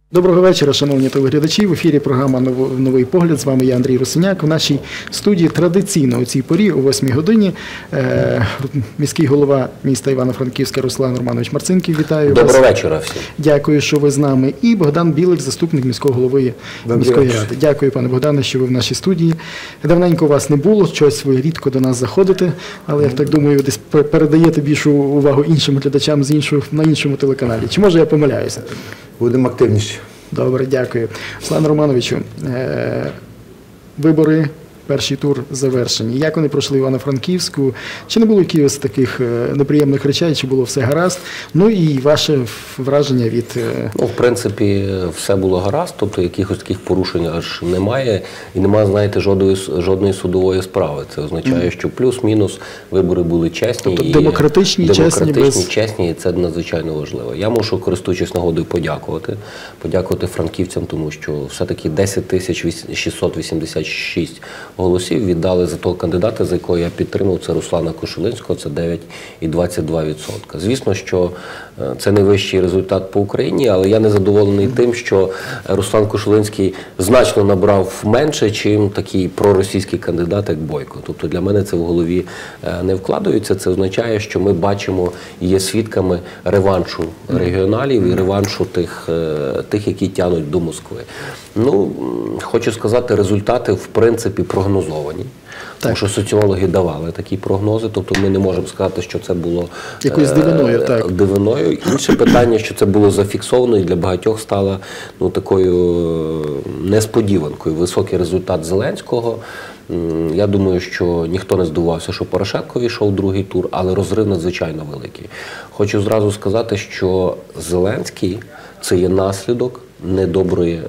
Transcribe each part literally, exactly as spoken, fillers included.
Доброго вечора, шановні телеглядачі. В ефірі програма «Новий погляд». З вами я, Андрій Русиняк. У нашій студії традиційно у цій порі, о восьмій годині, міський голова міста Івано-Франківська Руслан Романович Марцинків. Вітаю вас. Доброго вечора всім. Дякую, що ви з нами. І Богдан Білик, заступник міського голови міської ради. Дякую, пане Богдане, що ви в нашій студії. Давненько вас не було, щось ви рідко до нас заходите, але, я так думаю, десь передаєте більшу увагу іншим глядачам з іншого, на іншому телеканалі. Чи може я помиляюся? Будемо активніші. Добре, дякую. Руслан Романовичу, вибори, перший тур завершені. Як вони пройшли в Івано-Франківську? Чи не було якихось таких неприємних речей, чи було все гаразд? Ну і ваше враження від... Ну, в принципі, все було гаразд, тобто якихось таких порушень аж немає. І немає, знаєте, жодної, жодної судової справи. Це означає, що плюс-мінус вибори були чесні. Тобто демократичні, і, чесні, демократичні, без... чесні, і це надзвичайно важливо. Я мушу, користуючись нагодою, подякувати. Подякувати франківцям, тому що все-таки десять тисяч шістсот вісімдесят шість голосів віддали за того кандидата, за якого я підтримав, це Руслана Кошулинського, це дев'ять цілих двадцять два відсотка. Звісно, що це найвищий результат по Україні, але я не задоволений тим, що Руслан Кошулинський значно набрав менше, чим такий проросійський кандидат, як Бойко. Тобто для мене це в голові не вкладається. Це означає, що ми бачимо і є свідками реваншу регіоналів і реваншу тих, тих які тягнуть до Москви. Ну, хочу сказати, результати, в принципі, прогнозовані. Тому що соціологи давали такі прогнози, тобто ми не можемо сказати, що це було якоюсь дивиною, так. дивиною. Інше питання, що це було зафіксовано і для багатьох стало ну, такою несподіванкою. Високий результат Зеленського. Я думаю, що ніхто не здивувався, що Порошенко війшов у другий тур, але розрив надзвичайно великий. Хочу зразу сказати, що Зеленський – це є наслідок недоброї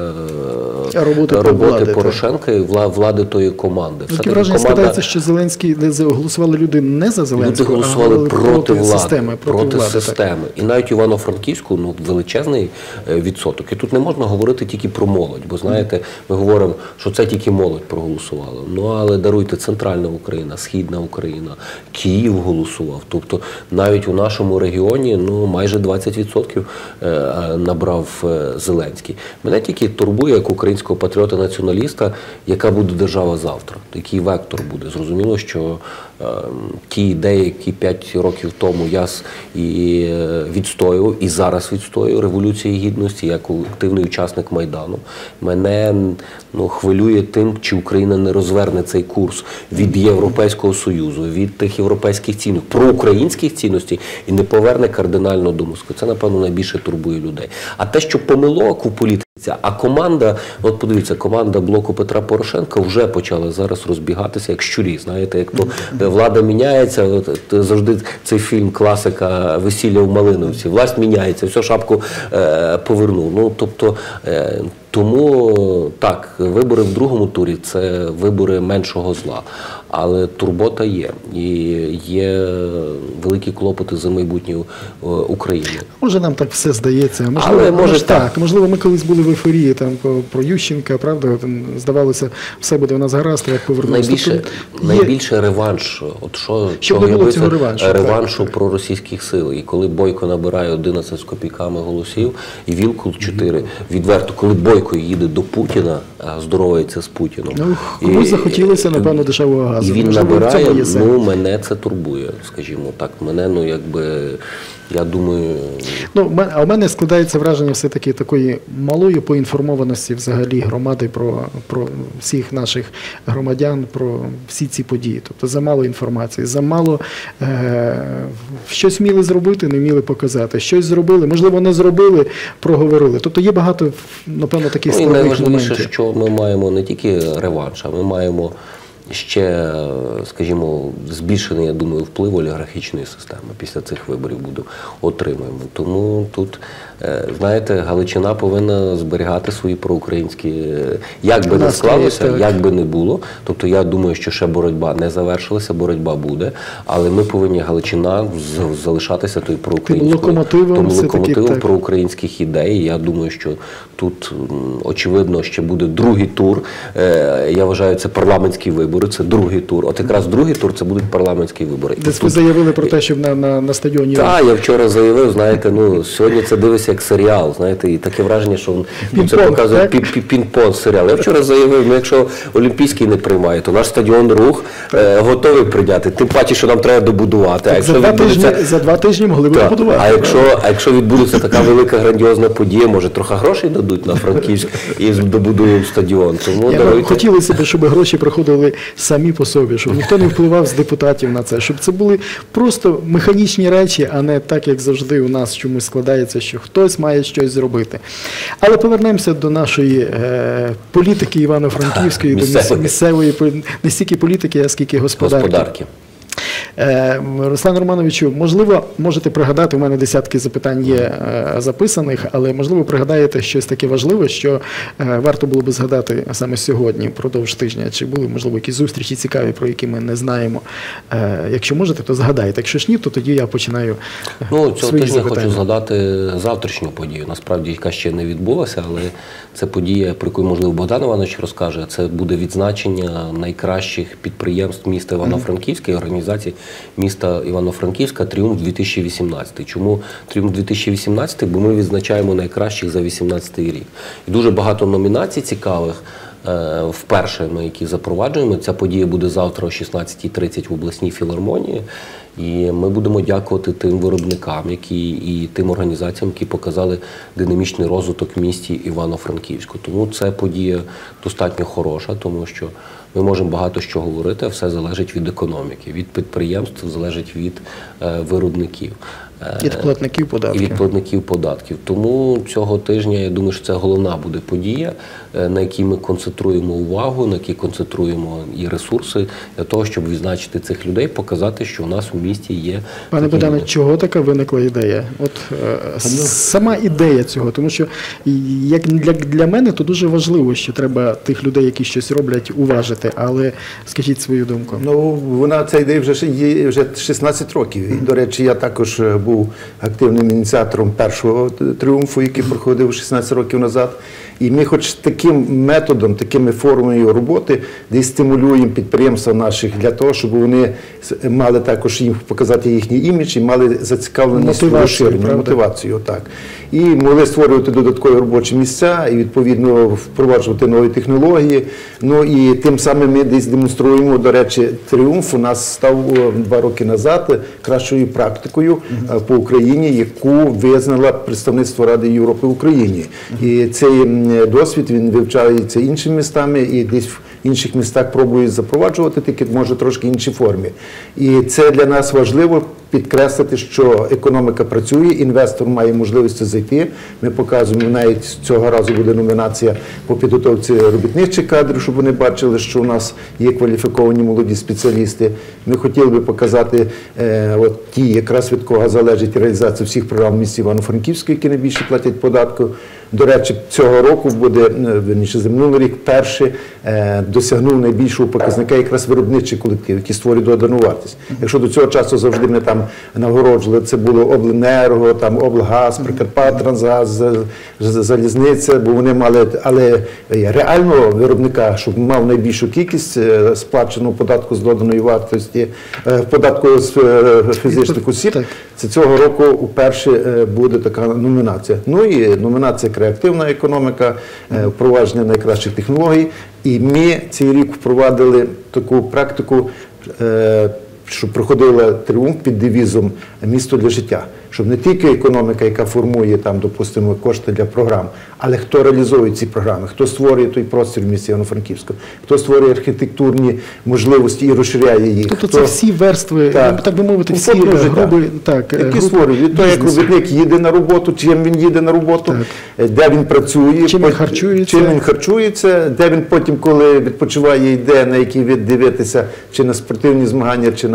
е, роботи, роботи влади, Порошенка і влади тої команди. Таке враження команда... складається, що Зеленський, голосували люди не за Зеленського, люди голосували а проти, проти влади, системи. Проти, проти влади, системи. Так. І навіть Івано-Франківську ну, величезний відсоток. І тут не можна говорити тільки про молодь, бо знаєте, ми говоримо, що це тільки молодь проголосувала. Ну, але даруйте, Центральна Україна, Східна Україна, Київ голосував. Тобто навіть у нашому регіоні ну, майже двадцять відсотків набрав Зеленський. Мене тільки турбує, як українського патріота-націоналіста, яка буде держава завтра, який вектор буде. Зрозуміло, що е, ті ідеї, які п'ять років тому я і відстоював, і зараз відстоюю Революції Гідності, як активний учасник Майдану, мене ну, хвилює тим, чи Україна не розверне цей курс від Європейського Союзу, від тих європейських цінностей, проукраїнських цінностей і не поверне кардинально до Москви. Це, напевно, найбільше турбує людей. А те, що помилок у політиці, а команда, от подивіться, команда блоку Петра Порошенка вже почала зараз розбігатися як щурі, знаєте, як то влада міняється, от, завжди цей фільм класика «Весілля в Малиновці», власть міняється, все, шапку е, повернув. Ну, тобто, е, тому, так, вибори в другому турі – це вибори меншого зла, але турбота є, і є великі клопоти за майбутнє України. Може, нам так все здається, можливо, але, може, так. так. Можливо, ми колись були в ейфорії там, про Ющенка, правда, здавалося, все буде у нас гаразд, як повернувся. Найбільше, тобто, найбільше є... реванш, от що, Щоб не було цього реваншу, реваншу так, проросійських сил. І коли Бойко набирає одинадцять з копійками голосів, і Вілкул чотири, відверто, коли Бойко їде до Путіна, здоровається з Путіном. Ну, комусь і, захотілося, напевно, дешевого газу. І він Можливо, набирає, ну, мене це турбує, скажімо так. Мене, ну, якби, я думаю... Ну, а у мене складається враження все-таки такої малої поінформованості взагалі громади про, про всіх наших громадян, про всі ці події. Тобто замало інформації, замало е, щось вміли зробити, не вміли показати. Щось зробили, можливо, не зробили, проговорили. Тобто є багато, напевно, таких ну, складних моментів. Найважливіше, що ми маємо не тільки реванш, а ми маємо ще, скажімо, збільшений, я думаю, вплив олігархічної системи після цих виборів буде отримаємо. Тому тут, знаєте, Галичина повинна зберігати свої проукраїнські, як би не склалося, як би не було. Тобто я думаю, що ще боротьба не завершилася, боротьба буде, але ми повинні, Галичина, залишатися той локомотивом, локомотивом проукраїнських ідей. Я думаю, що тут, очевидно, ще буде другий тур. Я вважаю, це парламентський вибор. вибори, це другий тур. От якраз другий тур це будуть парламентські вибори. Десь ви заявили про те, щоб на, на, на стадіоні... Так, я вчора заявив, знаєте, ну, сьогодні це дивишся як серіал, знаєте, і таке враження, що ну, це показує пі- пінг-понг серіал. Я вчора заявив, ну, якщо Олімпійський не приймає, то наш стадіон «Рух» е, готовий прийняти. Тим паче, що нам треба добудувати. А якщо за, два відбудеться... тижні, за два тижні могли б Так. добудувати. А якщо, а якщо відбудеться така велика грандіозна подія, може трохи грошей дадуть на Франківськ і добудуємо стадіон. Тому Я даруйте. хотілося б, щоб гроші приходили самі по собі, щоб ніхто не впливав з депутатів на це, щоб це були просто механічні речі, а не так, як завжди у нас чомусь складається, що хтось має щось зробити. Але повернемося до нашої е, політики Івано-Франківської, до Місцевої. місцевої, не стільки політики, а скільки господарки. Господарки. Е, Руслан Романовичу, можливо, можете пригадати, у мене десятки запитань є е, записаних, але можливо пригадаєте щось таке важливе, що е, варто було би згадати саме сьогодні, впродовж тижня, чи були, можливо, якісь зустрічі цікаві, про які ми не знаємо. Е, Якщо можете, то згадайте. Якщо ж ні, то тоді я починаю е, Ну, цього свої тижня запитання. хочу згадати завтрашню подію, насправді, яка ще не відбулася, але це подія, про яку, можливо, Богдан Іванович розкаже. Це буде відзначення найкращих підприємств міста Івано-Франківська і організації міста Івано-Франківська «Тріумф дві тисячі вісімнадцятий». Чому «Тріумф дві тисячі вісімнадцятий»? Бо ми відзначаємо найкращих за вісімнадцятий рік. І дуже багато номінацій цікавих. Вперше ми, які запроваджуємо. Ця подія буде завтра о шістнадцятій тридцять в обласній філармонії. І ми будемо дякувати тим виробникам, які, і тим організаціям, які показали динамічний розвиток в місті Івано-Франківську. Тому це подія достатньо хороша, тому що ми можемо багато що говорити, а все залежить від економіки, від підприємств, залежить від е, виробників. Від платників податків. І від платників податків. Тому цього тижня, я думаю, що це головна буде подія, на якій ми концентруємо увагу, на якій концентруємо і ресурси для того, щоб відзначити цих людей, показати, що у нас у місті є... Пане Богдане, чого така виникла ідея? От е, сама ідея цього, тому що як для, для мене, то дуже важливо, що треба тих людей, які щось роблять, уважити, але скажіть свою думку. Ну, вона, ця ідея вже є вже шістнадцять років. І, до речі, я також був активним ініціатором першого тріумфу, який проходив шістнадцять років назад. І ми хоч таким методом, такими формами роботи десь стимулюємо підприємства наших для того, щоб вони мали також їм показати їхній імідж і мали зацікавленість в розширенні, мотивацію. Так. І могли створювати додаткові робочі місця і, відповідно, впроваджувати нові технології. Ну і тим самим ми десь демонструємо, до речі, тріумф у нас став два роки назад кращою практикою uh-huh. по Україні, яку визнала представництво Ради Європи в Україні. Uh-huh. І цей досвід, він вивчається іншими містами і десь в інших містах пробують запроваджувати, тільки може трошки іншій формі. І це для нас важливо підкреслити, що економіка працює, інвестор має можливість зайти. Ми показуємо, навіть цього разу буде номінація по підготовці робітничих кадрів, щоб вони бачили, що у нас є кваліфіковані молоді спеціалісти. Ми хотіли би показати е, от ті, якраз від кого залежить реалізація всіх програм в місті Івано-Франківську, які найбільше платять податку. До речі, цього року буде, верніше, за минулий рік, перший е, досягнув найбільшого показника якраз виробничий колектив, який створює додану вартість. Якщо до цього часу завжди ми там нагороджували, це було Обленерго, там Облгаз, Прикарпаттрансгаз, Залізниця, бо вони мали, але реального виробника, щоб мав найбільшу кількість сплаченого податку з доданої вартості, податку з фізичних осіб, це цього року вперше буде така номінація. Ну і номінація креативна економіка, впровадження найкращих технологій. І ми цей рік впровадили таку практику, що проходила тріумф під девізом «Місто для життя». Щоб не тільки економіка, яка формує, там, допустимо, кошти для програм, але хто реалізує ці програми, хто створює той простір в місті Івано-Франківську, хто створює архітектурні можливості і розширяє їх. Тобто хто... це всі верстви, так, так би мовити, всі груби, так, які групи створюють. Від того, як робітник їде на роботу, чим він їде на роботу, так. де він працює, чим він харчується, чим він харчується, де він потім, коли відпочиває, йде, на який вид дивитися, чи на спортивні змагання, чи на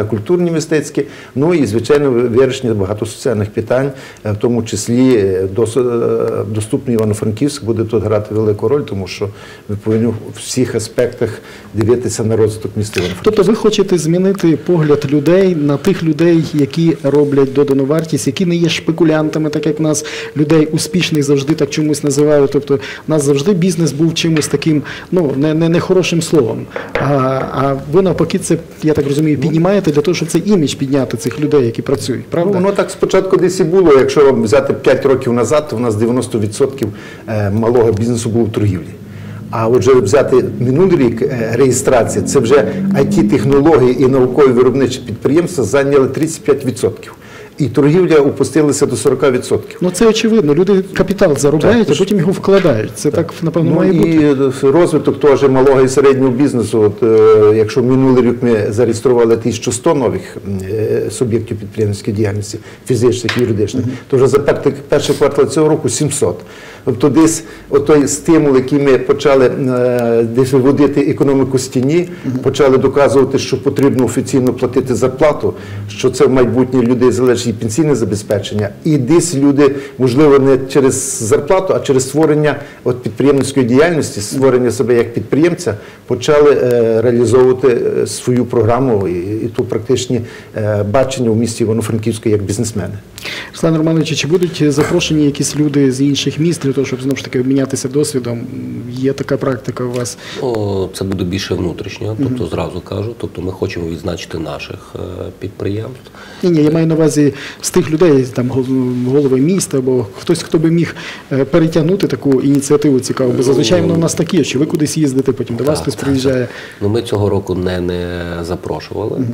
на культурні мистецькі, ну і, звичайно, вирішення багато соціальних питань, в тому числі доступний Івано-Франківськ буде тут грати велику роль, тому що ми повинні в всіх аспектах дивитися на розвиток міста Івано-Франківська. Тобто ви хочете змінити погляд людей на тих людей, які роблять додану вартість, які не є шпекулянтами, так як нас людей успішних завжди так чомусь називають. Тобто у нас завжди бізнес був чимось таким, ну, не, не, не хорошим словом. А, а ви навпаки це, я так розумію, піднімаєте для того, щоб цей імідж підняти цих людей, які працюють, правда? Ну, воно так спочатку десь і було. Якщо взяти п'ять років назад, то у нас дев'яносто відсотків малого бізнесу було в торгівлі. А отже, взяти минулий рік реєстрації, це вже ай ті-технології і наукові виробничі підприємства зайняли тридцять п'ять відсотків. І торгівля опустилася до сорок відсотків. Ну це очевидно. Люди капітал заробляють, так, а потім його вкладають. Це так, так напевно, ну, має бути. І розвиток теж малого і середнього бізнесу. От, е, якщо минулий рік ми зареєстрували тисячу сто нових е, суб'єктів підприємницької діяльності, фізичних і юридичних, uh-huh. то вже за перший квартал цього року сімсот. Тобто десь той стимул, який ми почали е, десь виводити економіку з тіні, uh-huh. почали доказувати, що потрібно офіційно платити зарплату, що це в майбутнє людей залежить і пенсійне забезпечення. І десь люди, можливо, не через зарплату, а через створення от, підприємницької діяльності, створення себе як підприємця, почали е, реалізовувати е, свою програму і, і ту практичні е, бачення у місті Івано-Франківську як бізнесмени. Руслан Романович, чи будуть запрошені якісь люди з інших міст для того, щоб знову ж таки обмінятися досвідом? Є така практика у вас? О, це буде більше внутрішнього, тобто зразу кажу. Тобто ми хочемо відзначити наших е, підприємств. Ні, ні, я маю на увазі з тих людей, там голови міста, або хтось, хто би міг перетягнути таку ініціативу цікаву, бо зазвичай воно у нас таке, що ви кудись їздите, потім до вас хтось приїжджає. Ну, ми цього року не, не запрошували. Угу.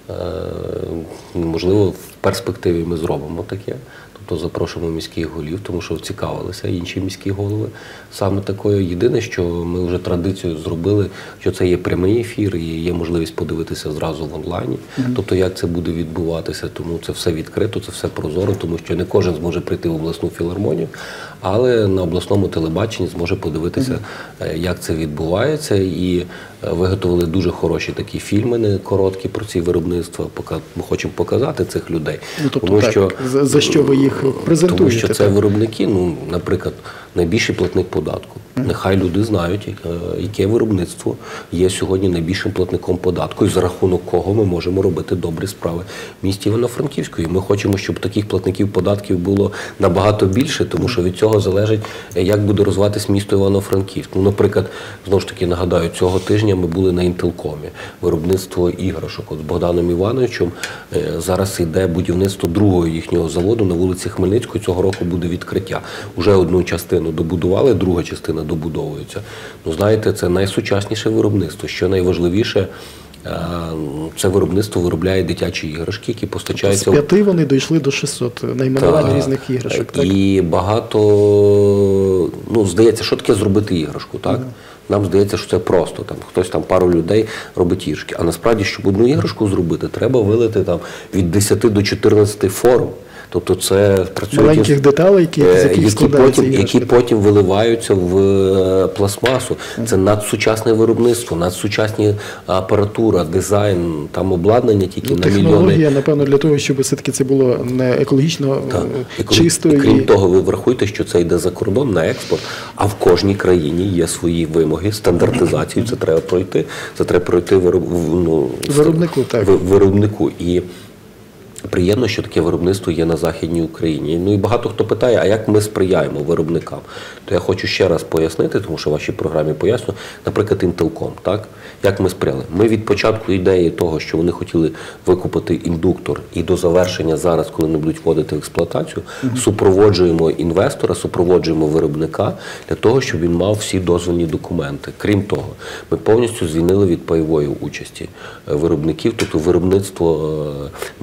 Е, можливо, в перспективі ми зробимо таке. Тобто запрошуємо міських голів, тому що цікавилися інші міські голови саме такою. Єдине, що ми вже традицію зробили, що це є прямий ефір і є можливість подивитися зразу в онлайні. Mm-hmm. Тобто, як це буде відбуватися, тому це все відкрито, це все прозоро, тому що не кожен зможе прийти в обласну філармонію, але на обласному телебаченні зможе подивитися, mm-hmm. як це відбувається. І виготовили дуже хороші такі фільми, не короткі про ці виробництва. Ми хочемо показати цих людей. Ну, тобто, тому так, що за, за що ви їх презентуєте? Тому що це виробники, ну, наприклад, найбільший платник податку. Mm. Нехай люди знають, яке виробництво є сьогодні найбільшим платником податку і за рахунок кого ми можемо робити добрі справи в місті Івано-Франківську. І ми хочемо, щоб таких платників податків було набагато більше, тому що від цього залежить, як буде розвиватись місто Івано-Франківськ. Ну, наприклад, знову ж таки нагадаю, цього тижня ми були на Інтелкомі, виробництво іграшок. От з Богданом Івановичем зараз йде будівництво другого їхнього заводу на вулиці Хмельницької. Цього року буде відкриття. Уже одну частину добудували, друга частина добудовується. Ну, знаєте, це найсучасніше виробництво. Що найважливіше, це виробництво виробляє дитячі іграшки, які постачаються... З п'яти вони дійшли до шестисот найменувань та, різних іграшок. Так? І багато, ну, здається, що таке зробити іграшку, так? Mm. Нам здається, що це просто. Там, хтось там пару людей робить іграшки. А насправді, щоб одну іграшку зробити, треба вилити там від десяти до чотирнадцяти форм. Тобто це працюють маленьких деталей, які, які, потім, які потім виливаються в пластмасу. Mm. Це надсучасне виробництво, надсучасні апаратура, дизайн, там обладнання тільки ну, на мільйони. Технологія, напевно, для того, щоб все-таки це було не екологічно і чисто. І, крім і... того, ви врахуйте, що це йде за кордон на експорт, а в кожній країні є свої вимоги, стандартизацію, це треба пройти, це треба пройти вироб... ну, виробнику. Так. виробнику. І приємно, що таке виробництво є на Західній Україні. Ну і багато хто питає, а як ми сприяємо виробникам? То я хочу ще раз пояснити, тому що в вашій програмі поясню, наприклад, Інтелком, так? Як ми сприяли? Ми від початку ідеї того, що вони хотіли викупити індуктор і до завершення зараз, коли вони будуть вводити в експлуатацію, mm-hmm. супроводжуємо інвестора, супроводжуємо виробника для того, щоб він мав всі дозвільні документи. Крім того, ми повністю звільнили від пайової участі виробників, тобто виробництво ми звільнили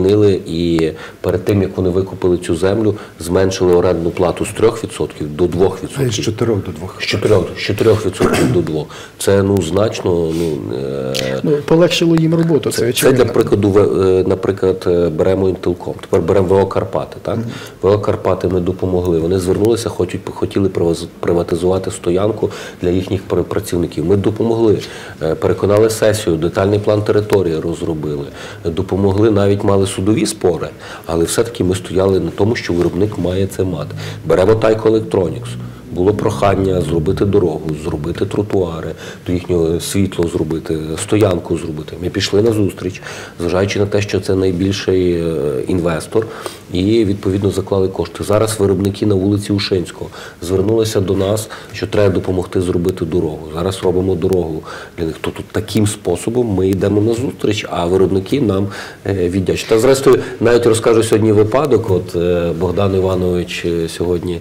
змінили і перед тим, як вони викупили цю землю, зменшили орендну плату з трьох відсотків до двох відсотків. З чотирьох до двох. З чотирьох, з чотирьох відсотків до двох. Це, ну, значно, ну, е... Ну, полегшило їм роботу. Це, це, це очевидно. для прикладу, е, наприклад, беремо Інтелком. Тепер беремо ВО «Карпати». Так? Mm-hmm. ВО «Карпати» ми допомогли. Вони звернулися, хочуть, хотіли приватизувати стоянку для їхніх працівників. Ми допомогли. Переконали сесію, детальний план території розробили. Допомогли, навіть мали судові спори, але все-таки ми стояли на тому, що виробник має це мати. Беремо Тайко Електронікс. Було прохання зробити дорогу, зробити тротуари, до їхнього світло зробити, стоянку зробити. Ми пішли на зустріч, зважаючи на те, що це найбільший інвестор, і відповідно заклали кошти. Зараз виробники на вулиці Ушинського звернулися до нас, що треба допомогти зробити дорогу. Зараз робимо дорогу для них. Тобто таким способом ми йдемо на зустріч, а виробники нам віддячать. Та зрештою, навіть розкажу сьогодні випадок. От Богдан Іванович сьогодні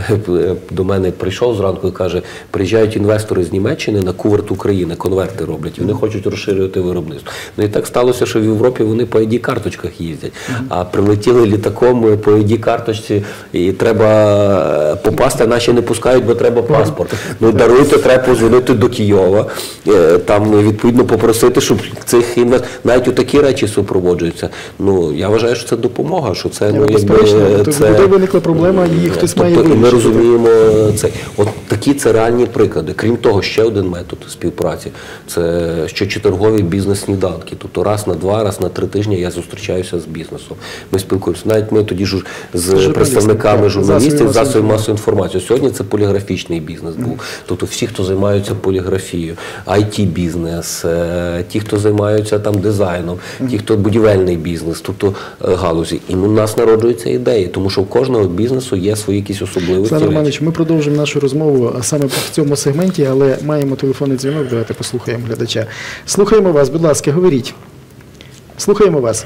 до мене прийшов зранку і каже, приїжджають інвестори з Німеччини на куверт України, конверти роблять, і вони хочуть розширювати виробництво. Ну і так сталося, що в Європі вони по ай ді-карточках їздять, а прилетіли літаком по ай ді-карточці, і треба попасти, а наші не пускають, бо треба паспорт. Ну даруйте, треба позвонити до Києва, там відповідно попросити, щоб цих інвесторів, навіть у такі речі супроводжуються. Ну, я вважаю, що це допомога, що це, ну, якби, це... Буде виникла проблема, її хтось має вирішити. Ми розуміємо це. От такі це реальні приклади. Крім того, ще один метод співпраці – це щочетвергові бізнес-сніданки. Тобто раз на два, раз на три тижні я зустрічаюся з бізнесом. Ми спілкуємося. Навіть ми тоді ж з представниками журналістів, засобів масової інформації. Сьогодні це поліграфічний бізнес був. Тобто всі, хто займаються поліграфією, ай ті-бізнес, ті, хто займаються там дизайном, ті, хто будівельний бізнес, тобто галузі. І у нас народжуються ідеї, тому що у кожного бізнесу є свої якісь особливості. Олександр Романович, ми продовжимо нашу розмову саме в цьому сегменті, але маємо телефонний дзвінок, давайте послухаємо глядача. Слухаємо вас, будь ласка, говоріть. Слухаємо вас.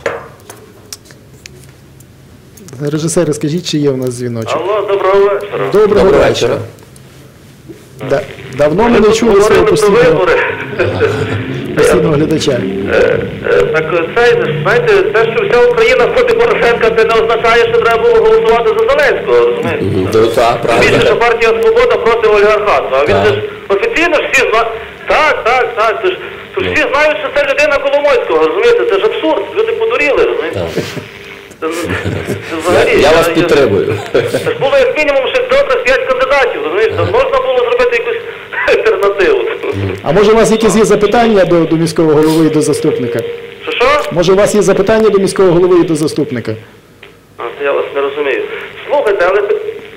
Режисери, скажіть, чи є у нас дзвіночок? Алло, доброго вечора. Доброго, Доброго вечора. Да. Давно ми не чули свого постійного, постійного глядача. Так, це, знаєте, те, що вся Україна проти Порошенка, це не означає, що треба було голосувати за Зеленського, розумієте? Так, правильно. Більше, що партія «Свобода» проти олігархату. А він же ж офіційно ж всі знають. Так, так, так. Це ж, то ж всі знають, що це людина Коломойського, розумієте? Це ж абсурд. Люди подуріли, розумієте? Це, це взагалі, я, я вас підтримую. Це ж було як мінімум ще добре п'ять кандидатів, розумієте? Можна було зробити якусь альтернативу. А може у вас якісь є запитання до, до міського голови і до заступника? Що, що? Може у вас є запитання до міського голови і до заступника? А, я вас не розумію. Слухайте, але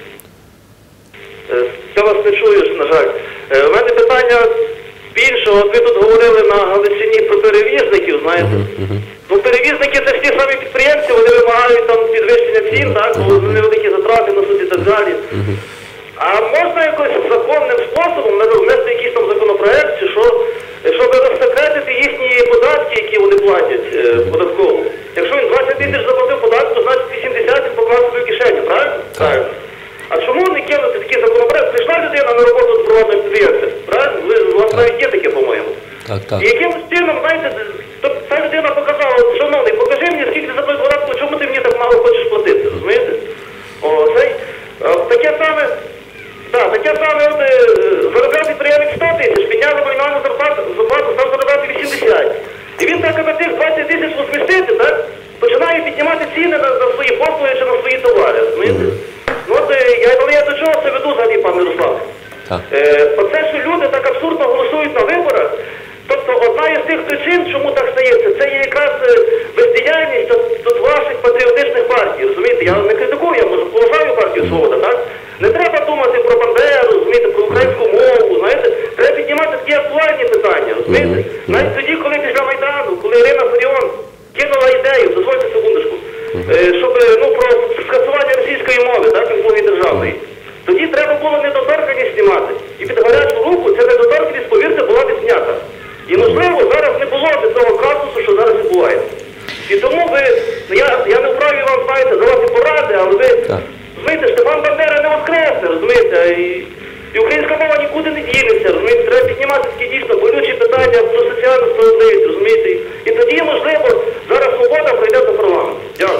я вас не чую, на жаль. У мене питання більше. От ви тут говорили на Галичині про перевізників, знаєте. Ну, перевізники це ж ті самі підприємці, вони вимагають там підвищення цін, так, бо невеликі затрати носуть і так далі. А можна якось законним способом внести якийсь там законопроект, чи що, щоб розсекретити їхні податки, які вони платять е, податково. Якщо він двадцять тисяч заплатив податку, то значить вісімдесят він поклав свою кишеню, правильно? Правильно. А чому не кинути такий законопроект? Прийшла людина на роботу з приватним підприємцем, правильно? Ви, у вас навіть є таке, по-моєму. Так, так. І якимось чином, знаєте, то та людина показала, шановний, покажи мені, скільки ти заплатив податку, чому ти мені так мало хочеш платити, розумієте? О, цей, таке саме, так, таке саме, от, заробляв підприємець сто тисяч, підняли мінімальну зарплату, зарплату, став заробляти вісімдесят. І він так, аби тих двадцять тисяч розмістити, так, починає піднімати ціни на, на свої послуги чи на свої товари, розумієте? Ну, от, я, але я до чого це веду взагалі, пан Мирослав? Е, оце, що люди так абсурдно голосують на виборах, тобто одна із тих причин, чому так стається, це є якраз бездіяльність тут ваших патріотичних партій, розумієте? Я не критикую, я може поважаю партію «Свобода», так? Не треба думати про Бандеру, розумієте, про українську мову, знаєте? Треба піднімати такі актуальні питання, розумієте? Mm-hmm. Навіть тоді, коли після Майдану, коли Ірина Фаріон кинула ідею, дозвольте секундочку, mm-hmm. щоб, ну, про скасування російської мови, так, як державної. Тоді треба було недоторканність знімати. І під гарячу руку ця недоторканність, повірте, була відзнята. І, можливо, зараз не було б того казусу, що зараз відбувається. І тому ви, я, я не вправі вам, знаєте, давати поради, але ви, розумієте, Степан Бандера не воскресне, розумієте, і, і українська мова нікуди не дінеться, розумієте, треба піднімати такі дійсно болючі питання про соціальну справедливість, розумієте, і тоді, можливо, зараз «Свобода» прийде до парламенту.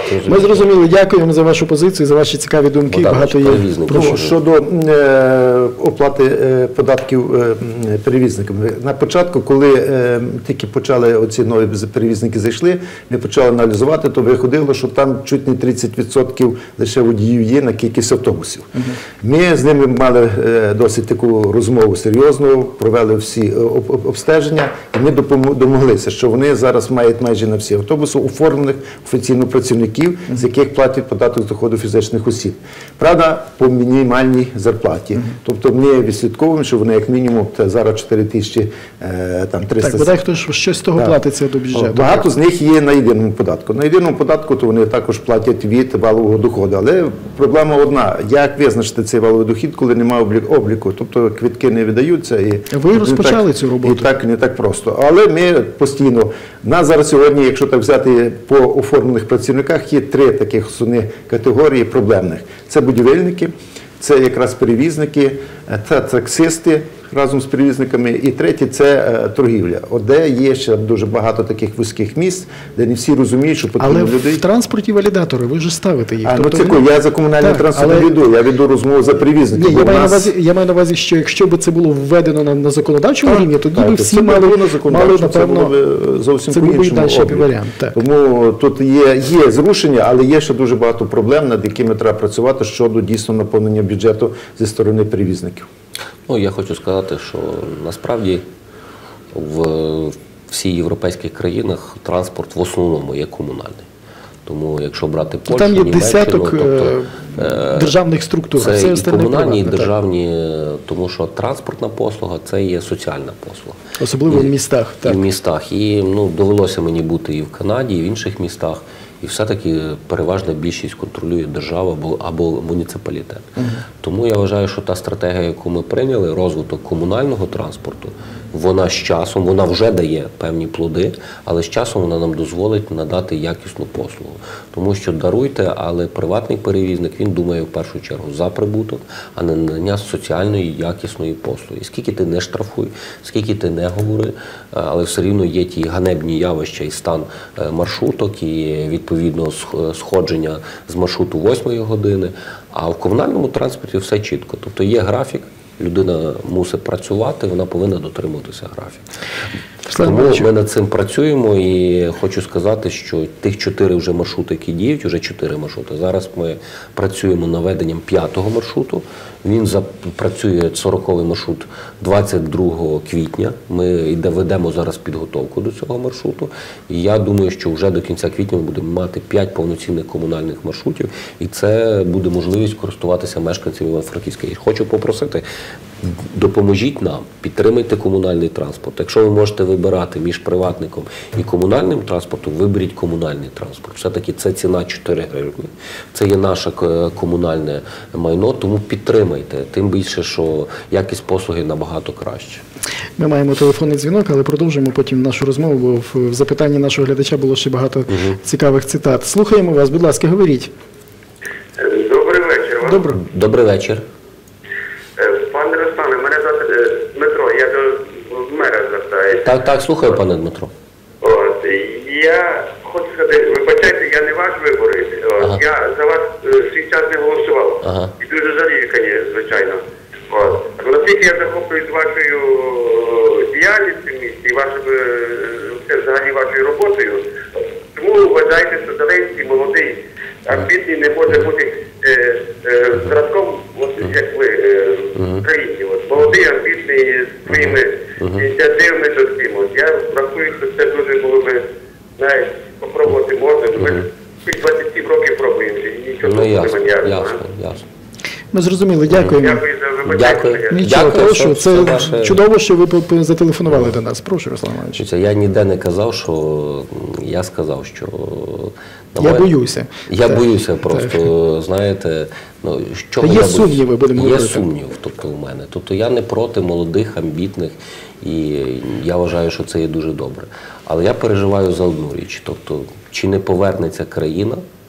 Ми зрозуміли, дякуємо за вашу позицію, за ваші цікаві думки. Богдан, Багато є. перевізники. Прошу. Ну, щодо е, оплати е, податків е, м, перевізникам. На початку, коли е, тільки почали оці нові перевізники зайшли, ми почали аналізувати, то виходило, що там чуть не тридцять відсотків лише водіїв є на кількість автобусів. Uh-huh. Ми з ними мали е, досить таку розмову серйозну, провели всі об, об, обстеження, і ми домоглися, що вони зараз мають майже на всі автобуси оформлених офіційно працівників, з яких платять податок з доходу фізичних осіб. Правда, по мінімальній зарплаті. Uh-huh. Тобто ми відслідковуємо, що вони як мінімум зараз чотири тисячі триста. Так, бодай хтось щось з того так. платиться до бюджету. Багато з них є на єдиному податку. На єдиному податку то вони також платять від валового доходу. Але проблема одна, як визначити цей валовий дохід, коли немає обліку. Тобто квитки не видаються. І ви розпочали так, цю роботу? І так не так просто. Але ми постійно, нас зараз сьогодні, якщо так взяти по оформлених працівниках, є три таких основних категорії проблемних. Це будівельники, це якраз перевізники, це таксисти разом з перевізниками, і третє – це е, торгівля. От де є ще дуже багато таких вузьких місць, де не всі розуміють, що потрібно людей. Але в транспорті валідатори, ви ж ставите їх. А, тобто ну це ви... я за комунальний так, транспорт але... не веду, я веду розмову за перевізників. Ні, я, маю нас... на увазі, я маю на увазі, що якщо б це було введено на, на законодавчому так, рівні, тоді так, би всі це мали, мали, напевно, це було б зовсім це був би по-іншому інший варіант. Так. Тому тут є, є зрушення, але є ще дуже багато проблем, над якими треба працювати щодо дійсно наповнення бюджету зі сторони перевізників. Ну, я хочу сказати, що насправді в всіх європейських країнах транспорт в основному є комунальний. Тому якщо брати Польщу, там є Німеччину, десяток тобто, державних структур. Це все і остальне комунальні, і приватне, державні, тому що транспортна послуга – це є соціальна послуга. Особливо і, в містах. Так. І в містах. І ну, довелося мені бути і в Канаді, і в інших містах. І все-таки переважна більшість контролює держава або, або муніципалітет. Uh-huh. Тому я вважаю, що та стратегія, яку ми прийняли, розвиток комунального транспорту, вона з часом, вона вже дає певні плоди, але з часом вона нам дозволить надати якісну послугу. Тому що, даруйте, але приватний перевізник, він думає в першу чергу за прибуток, а не надання соціальної якісної послуги. Скільки ти не штрафуй, скільки ти не говори, але все рівно є ті ганебні явища і стан маршруток, і відповідно сходження з маршруту восьмої години, а в комунальному транспорті все чітко. Тобто є графік, людина мусить працювати, вона повинна дотримуватися графіку. Тому ми над цим працюємо і хочу сказати, що тих чотири вже маршрути, які діють, вже чотири маршрути. Зараз ми працюємо над введенням п'ятого маршруту. Він запрацює сороковий маршрут двадцять другого квітня. Ми ведемо зараз підготовку до цього маршруту. І я думаю, що вже до кінця квітня ми будемо мати п'ять повноцінних комунальних маршрутів. І це буде можливість користуватися мешканцями Івано-Франківська. І хочу попросити, допоможіть нам, підтримайте комунальний транспорт. Якщо ви можете вибирати між приватником і комунальним транспортом, виберіть комунальний транспорт. Все-таки це ціна чотири гривні. Це є наше комунальне майно, тому підтримайте. Тим більше, що якість послуги набагато краще. Ми маємо телефонний дзвінок, але продовжимо потім нашу розмову, бо в запитанні нашого глядача було ще багато угу. цікавих цитат. Слухаємо вас, будь ласка, говоріть. Добрий вечір вам. Добрий. Добрий вечір. Пане Руслане, мене звати Дмитро, я до мера звертаюся. Так, так, слухаю, пане Дмитро. От, я хочу сказати, вибачайте, я не ваш виборець, ага. Я за вас свій час не голосував. Ага. І дуже жалію, звичайно. От. Наскільки я захоплююсь вашою діяльністю в місті, вашою, взагалі вашою роботою, тому вважайте, що Зеленський молодий, амбітний не може бути е, е, зразком, от, як ви, е, в країні. От, молодий, амбітний, з своїми ініціативами до всім. Я рахую, що це дуже було би, навіть, спробувати можна. Ми двадцять сім років пробуємо, і нічого ну, ясно, не ясно, ясно, ясно. Ми зрозуміли, дякуємо. Дякую за вибачення. Нічого, прошу, це ваше... чудово, що ви зателефонували до нас. Прошу, Руслан Іванович. Я ніде не казав, що я сказав, що... Я моє... боюся. Я так. боюся просто, так. знаєте, ну, що є сумніви, будемо Є говорити. сумнів, тобто, у мене. Тобто я не проти молодих, амбітних, і я вважаю, що це є дуже добре. Але я переживаю за одну річ, тобто, чи не повернеться країна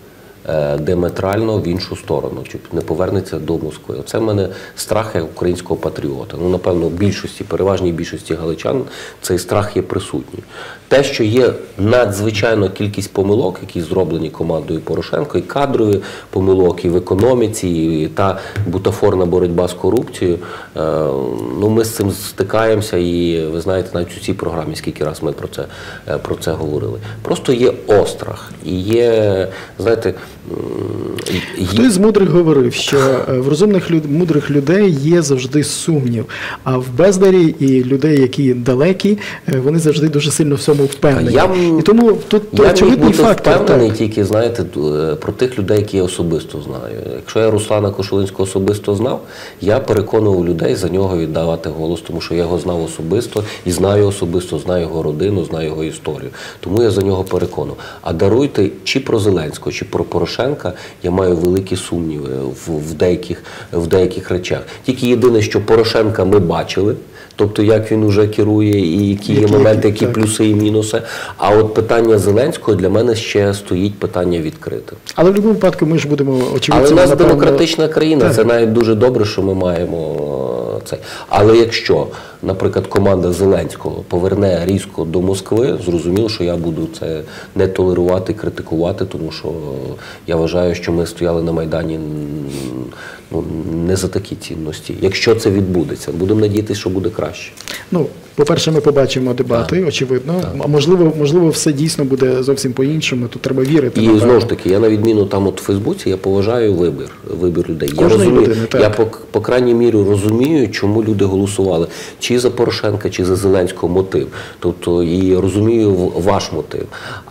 е, диаметрально в іншу сторону, чи не повернеться до Москви. Оце в мене страх як українського патріота. Ну, напевно, в більшості, переважній більшості галичан цей страх є присутній. Те, що є надзвичайна кількість помилок, які зроблені командою Порошенко, і кадрові помилок, і в економіці, і та бутафорна боротьба з корупцією, е, ну, ми з цим стикаємося, і ви знаєте, навіть у цій програмі, скільки раз ми про це, е, про це говорили. Просто є острах, і є, знаєте, є... Хтось з мудрих говорив, що в розумних люд... мудрих людей є завжди сумнів, а в бездарі і людей, які далекі, вони завжди дуже сильно в цьому впевнені. Я, і тому тут я очевидний міг бути фактор. впевнений так. тільки, знаєте, про тих людей, які я особисто знаю. Якщо я Руслана Кошулинського особисто знав, я переконував людей за нього віддавати голос, тому що я його знав особисто і знаю особисто, знаю його родину, знаю його історію. Тому я за нього переконував. А даруйте, чи про Зеленського, чи про Порошенка, я маю великі сумніви в, в, деяких, в деяких речах. Тільки єдине, що Порошенка ми бачили, тобто як він уже керує і які є моменти, які плюси і мінуси. А от питання Зеленського для мене ще стоїть питання відкрите. Але в будь-якому випадку ми ж будемо очевидно. Але в нас напевно... демократична країна, так. Це навіть дуже добре, що ми маємо це. Але якщо, наприклад, команда Зеленського поверне різко до Москви, зрозуміло, що я буду це не толерувати, критикувати, тому що я вважаю, що ми стояли на Майдані ну, не за такі цінності. Якщо це відбудеться, будемо надіятися, що буде краще. Ну, по-перше, ми побачимо дебати, так. очевидно. Так. А можливо, можливо, все дійсно буде зовсім по-іншому, тут треба вірити. І напевно. Знову ж таки, я на відміну там от в Фейсбуці, я поважаю вибір, вибір людей. Я, розумію, людини, я по, по крайній мірі розумію, чому люди голосували. Чи за Порошенка, чи за Зеленського мотив. Тобто, і розумію ваш мотив.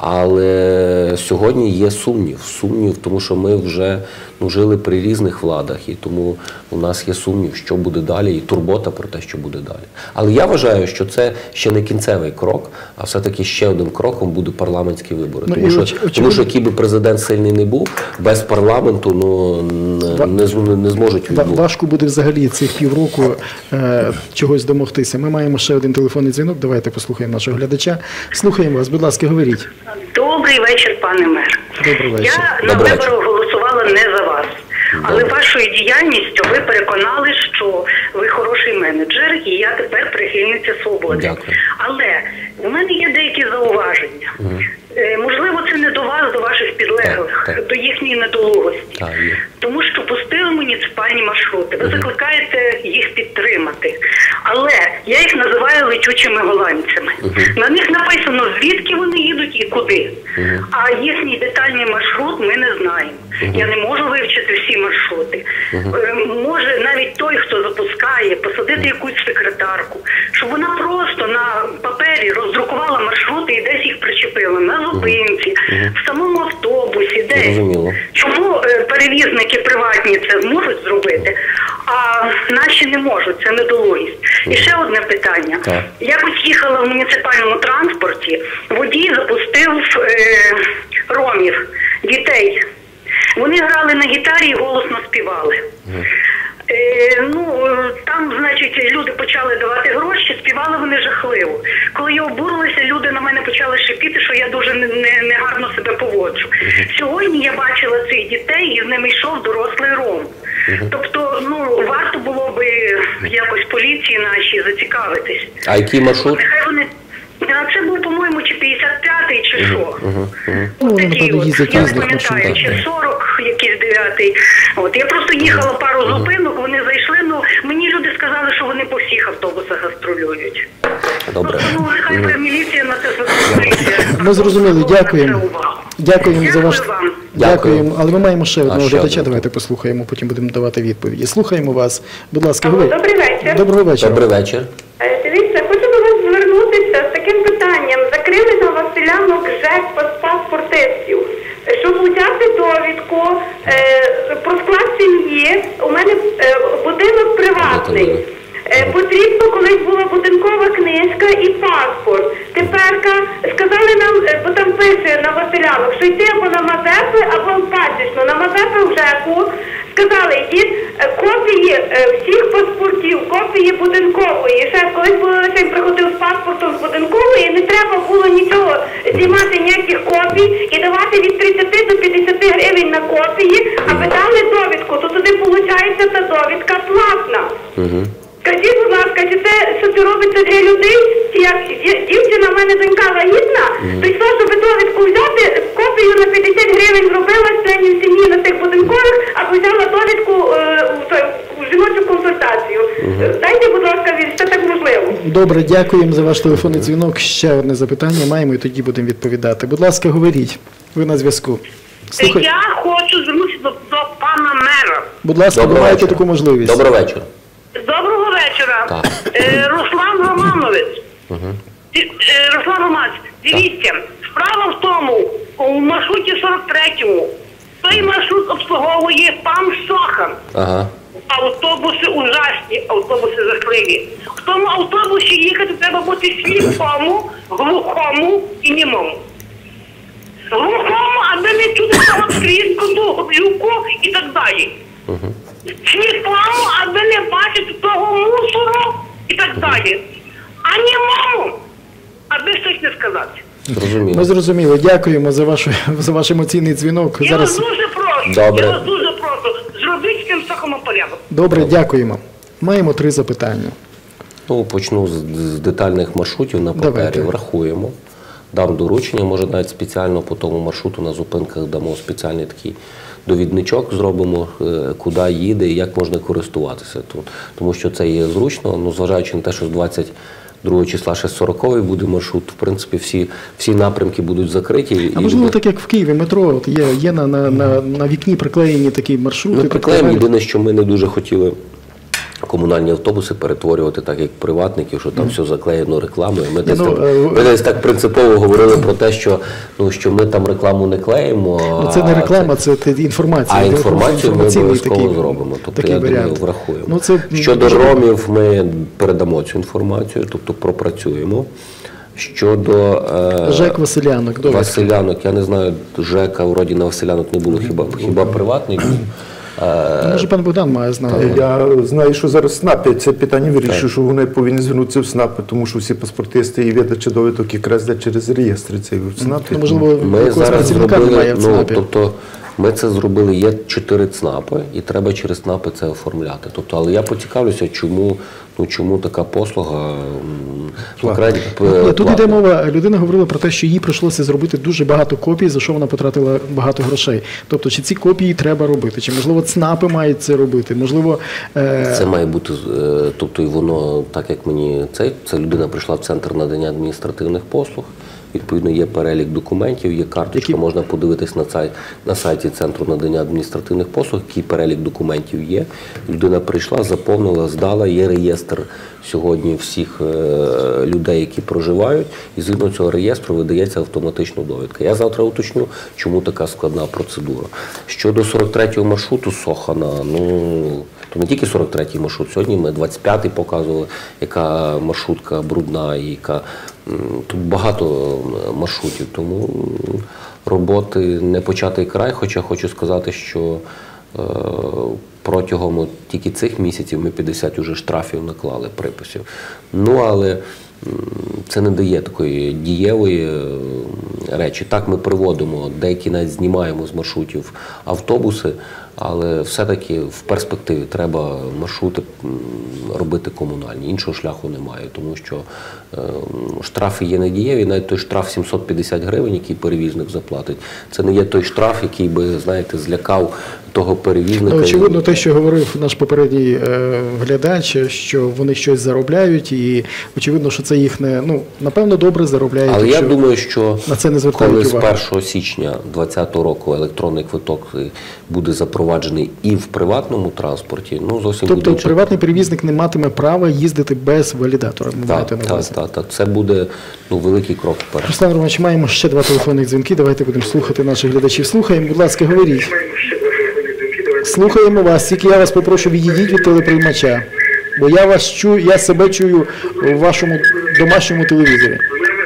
Але сьогодні є сумнів. Сумнів, тому що ми вже ну, жили при різних владах, і тому у нас є сумнів, що буде далі, і турбота про те, що буде далі. Але я вважаю, що це ще не кінцевий крок, а все-таки ще одним кроком буде парламентські вибори. Ну, тому, що, оч... тому що який би президент сильний не був, без парламенту ну, не, не, не зможуть відбути. Важко буде взагалі цих півроку е, чогось домогтися. Ми маємо ще один телефонний дзвінок, давайте послухаємо нашого глядача. Слухаємо вас, будь ласка, говоріть. Добрий вечір, пане мер. Добрий вечір. Я на виборах голосувала не за вас. Але вашою діяльністю ви переконали, що ви хороший менеджер, і я тепер прихильниця свободи. Дякую. Але у мене є деякі зауваження. Угу. Е, можливо, це не до вас, до ваших підлеглих, так, так. до їхньої недолугості. Так, тому що пустили муніципальні маршрути. Ви угу. закликаєте їх підтримати. Але я їх називаю летючими голландцями. Угу. На них написано, звідки вони їдуть і куди. Угу. А їхній детальний маршрут ми не знаємо. Угу. Я не можу вивчити всі маршрути. Угу. Е, може навіть той, хто запускає, посадити якусь секретарку, щоб вона просто на папері роздрукувала маршрути і десь їх причепила на зупинці, угу. в самому автобусі, десь. Розуміло. Чому е, перевізники приватні це зможуть зробити, а наші не можуть, це недолугість. Угу. І ще одне питання. Так. Якось їхала в муніципальному транспорті, водій запустив е, ромів, дітей. Вони грали на гітарі і голосно співали. Mm. Е, ну, там, значить, люди почали давати гроші, співали вони жахливо. Коли я обурилася, люди на мене почали шипіти, що я дуже негарно не, не себе поводжу. Mm. Сьогодні я бачила цих дітей і з ними йшов дорослий ром. Mm. Тобто, ну, варто було би якось поліції нашій зацікавитись. А який маршрут? Нехай вони... Це був, по-моєму, чи п'ятдесят п'ятий, чи що. Uh-huh, uh-huh. Ну, от такі от. Я не пам'ятаю, маршрут, чи сорок, якийсь дев'ятий. От. Я просто їхала пару uh-huh. зупинок, вони зайшли, ну, мені люди сказали, що вони по всіх автобусах гастролюють. Добре. Просто, ну, нехай би міліція на це звернеться. Ми зрозуміли, дякуємо. Дякуємо Дякую за ваш... вам. Дякуємо. Але ми маємо ще одного глядача, один. давайте послухаємо, потім будемо давати відповіді. Слухаємо вас. Будь ласка, Алло, говоріть. добрий вечір. Доброго вечора. Добрий вечір. Дивіться, хочу до вас звернутися з таким питанням. Закрили на Василянок ЖЕК паспортистів. Щоб взяти довідку е, про склад сім'ї, у мене е, будинок приватний. Е, потрібно, колись була будинкова книжка і паспорт. Теперка сказали нам, бо там пише на Василянок, що йти або на Мазепи, або в Пасічну. На Мазепи в ЖЕКу сказали, є е, копії е, всіх паспортів, копії будинкової. Ще колись було лише приходив з паспортом з будинкової, не треба було нічого знімати, ніяких копій і давати від тридцяти до п'ятдесяти гривень на копії, аби дали довідку. То туди, виходить, та довідка платна. Угу. Скажіть, будь ласка, чи це, що це робиться для людей? Чи як є- дівчина, в мене донька вагітна, то й що, щоб довідку взяти, копію на п'ятдесят гривень зробила членів сім'ї на тих будинкових, або взяла довідку е, у, той- у жіночу консультацію. Дайте, будь ласка, від- це так можливо. Добре, дякуємо за ваш телефонний дзвінок. Ще одне запитання маємо і тоді будемо відповідати. Будь ласка, говоріть. Ви на зв'язку. Слухай, Я хочу звернутися до, до пана мера. будь ласка, Доброго маєте вечора. таку можливість. Доброго вечора. Доброго вечора. Так. Е, Руслан Романович. Ді- е, Руслан Романович, дивіться, справа в тому, у маршруті сорок третьому, той маршрут обслуговує пан Сохан. Ага. Автобуси ужасні, автобуси жахливі. В тому автобусі їхати треба бути сліпому, глухому і німому. Глухому, аби не чути того тріску, глюку і так далі. Сліпому, аби не бачити того мусору і так далі. А німому, аби щось не сказати. Зрозуміло. Ми зрозуміли. Дякуємо за, вашу, за ваш емоційний дзвінок. Я Зараз... вас дуже прошу, Добре. я вас дуже прошу, зробіть з цим соком порядок. Добре, дякуємо. Маємо три запитання. Ну, почну з, з детальних маршрутів на папері, Давайте. врахуємо. Дам доручення, може навіть спеціально по тому маршруту на зупинках дамо спеціальний такий довідничок, зробимо, е, куди їде і як можна користуватися. Ту- Тому що це є зручно, ну, зважаючи на те, що з двадцять другого числа ще сороковий буде маршрут, в принципі, всі, всі напрямки будуть закриті. А і можливо, буде- так як в Києві, метро, от є, є на, на, на, на вікні приклеєні такі маршрути. Ми так приклеїмо, далі. єдине, що ми не дуже хотіли комунальні автобуси перетворювати так, як приватників, що там все заклеєно рекламою. Ми, десь, ну, так, е, ми десь так принципово говорили про те, що, ну, що ми там рекламу не клеїмо. Ну, це не а реклама, це, це інформація. А Це інформацію ми інформаційний обов'язково такий- зробимо. Тобто, такий я думаю, варіант. врахуємо. Ну, це Щодо дуже добре. ромів, ми передамо цю інформацію, тобто пропрацюємо. Щодо е, Жек Василянок, довідка. Василянок, я не знаю, ЖЕКа вроді на Василянок не було, хіба, хіба приватний був. Е, Може, пан Богдан має знати. Я знаю, що зараз СНАПи це питання вирішує, що вони повинні звернутися в СНАПи, тому що всі паспортисти і видача довідок якраз йде через реєстри цей в СНАПі. Ну, можливо, Ми якогось зараз працівника зробили, немає в ну, ЦНАПі. тобто, ми це зробили, є чотири ЦНАПи, і треба через ЦНАПи це оформляти. Тобто, але я поцікавлюся, чому, ну, чому така послуга м, окремо, Ні, тут платна. йде мова, людина говорила про те, що їй прийшлося зробити дуже багато копій, за що вона потратила багато грошей. Тобто, чи ці копії треба робити, чи, можливо, ЦНАПи мають це робити, можливо... е, Це має бути, е, тобто і воно, так як мені цей, це людина прийшла в центр надання адміністративних послуг. Відповідно, є перелік документів, є карточка, Які- можна подивитись на сайт, на сайті Центру надання адміністративних послуг, який перелік документів є. Людина прийшла, заповнила, здала, є реєстр сьогодні всіх е, людей, які проживають, і згідно цього реєстру видається автоматично довідка. Я завтра уточню, чому така складна процедура. Щодо сорок третього маршруту Сохана, ну, то не тільки сорок третій маршрут, сьогодні ми двадцять п'ятий показували, яка маршрутка брудна, і яка м, тут багато маршрутів, тому м, роботи не початий край, хоча хочу сказати, що е, протягом от тільки цих місяців ми п'ятдесят уже штрафів наклали, приписів. Ну, але м, це не дає такої дієвої е, речі. Так, ми приводимо, деякі навіть знімаємо з маршрутів автобуси, але все-таки в перспективі треба маршрути м, робити комунальні. Іншого шляху немає, тому що е, штрафи є недієві, навіть той штраф сімсот п'ятдесят гривень, який перевізник заплатить, це не є той штраф, який би, знаєте, злякав того перевізника. Ну, очевидно, те, що говорив наш попередній е, глядач, що вони щось заробляють, і очевидно, що це їх не, ну, напевно, добре заробляють. Але я якщо думаю, що на це не звертають коли з увагу. першого січня двадцятого року електронний квиток буде запроваджений і в приватному транспорті, ну зовсім Тобто буде приватний перевізник не матиме права їздити без валідатора, ви маєте так, на так, увазі. так, так. Це буде, ну, великий крок вперед. Руслан Романович, маємо ще два телефонних дзвінки, давайте будемо слухати наших глядачів. Слухаємо, будь ласка, говоріть. Слухаємо вас, тільки я вас попрошу, відійдіть від телеприймача, бо я вас чую, я себе чую у вашому домашньому телевізорі.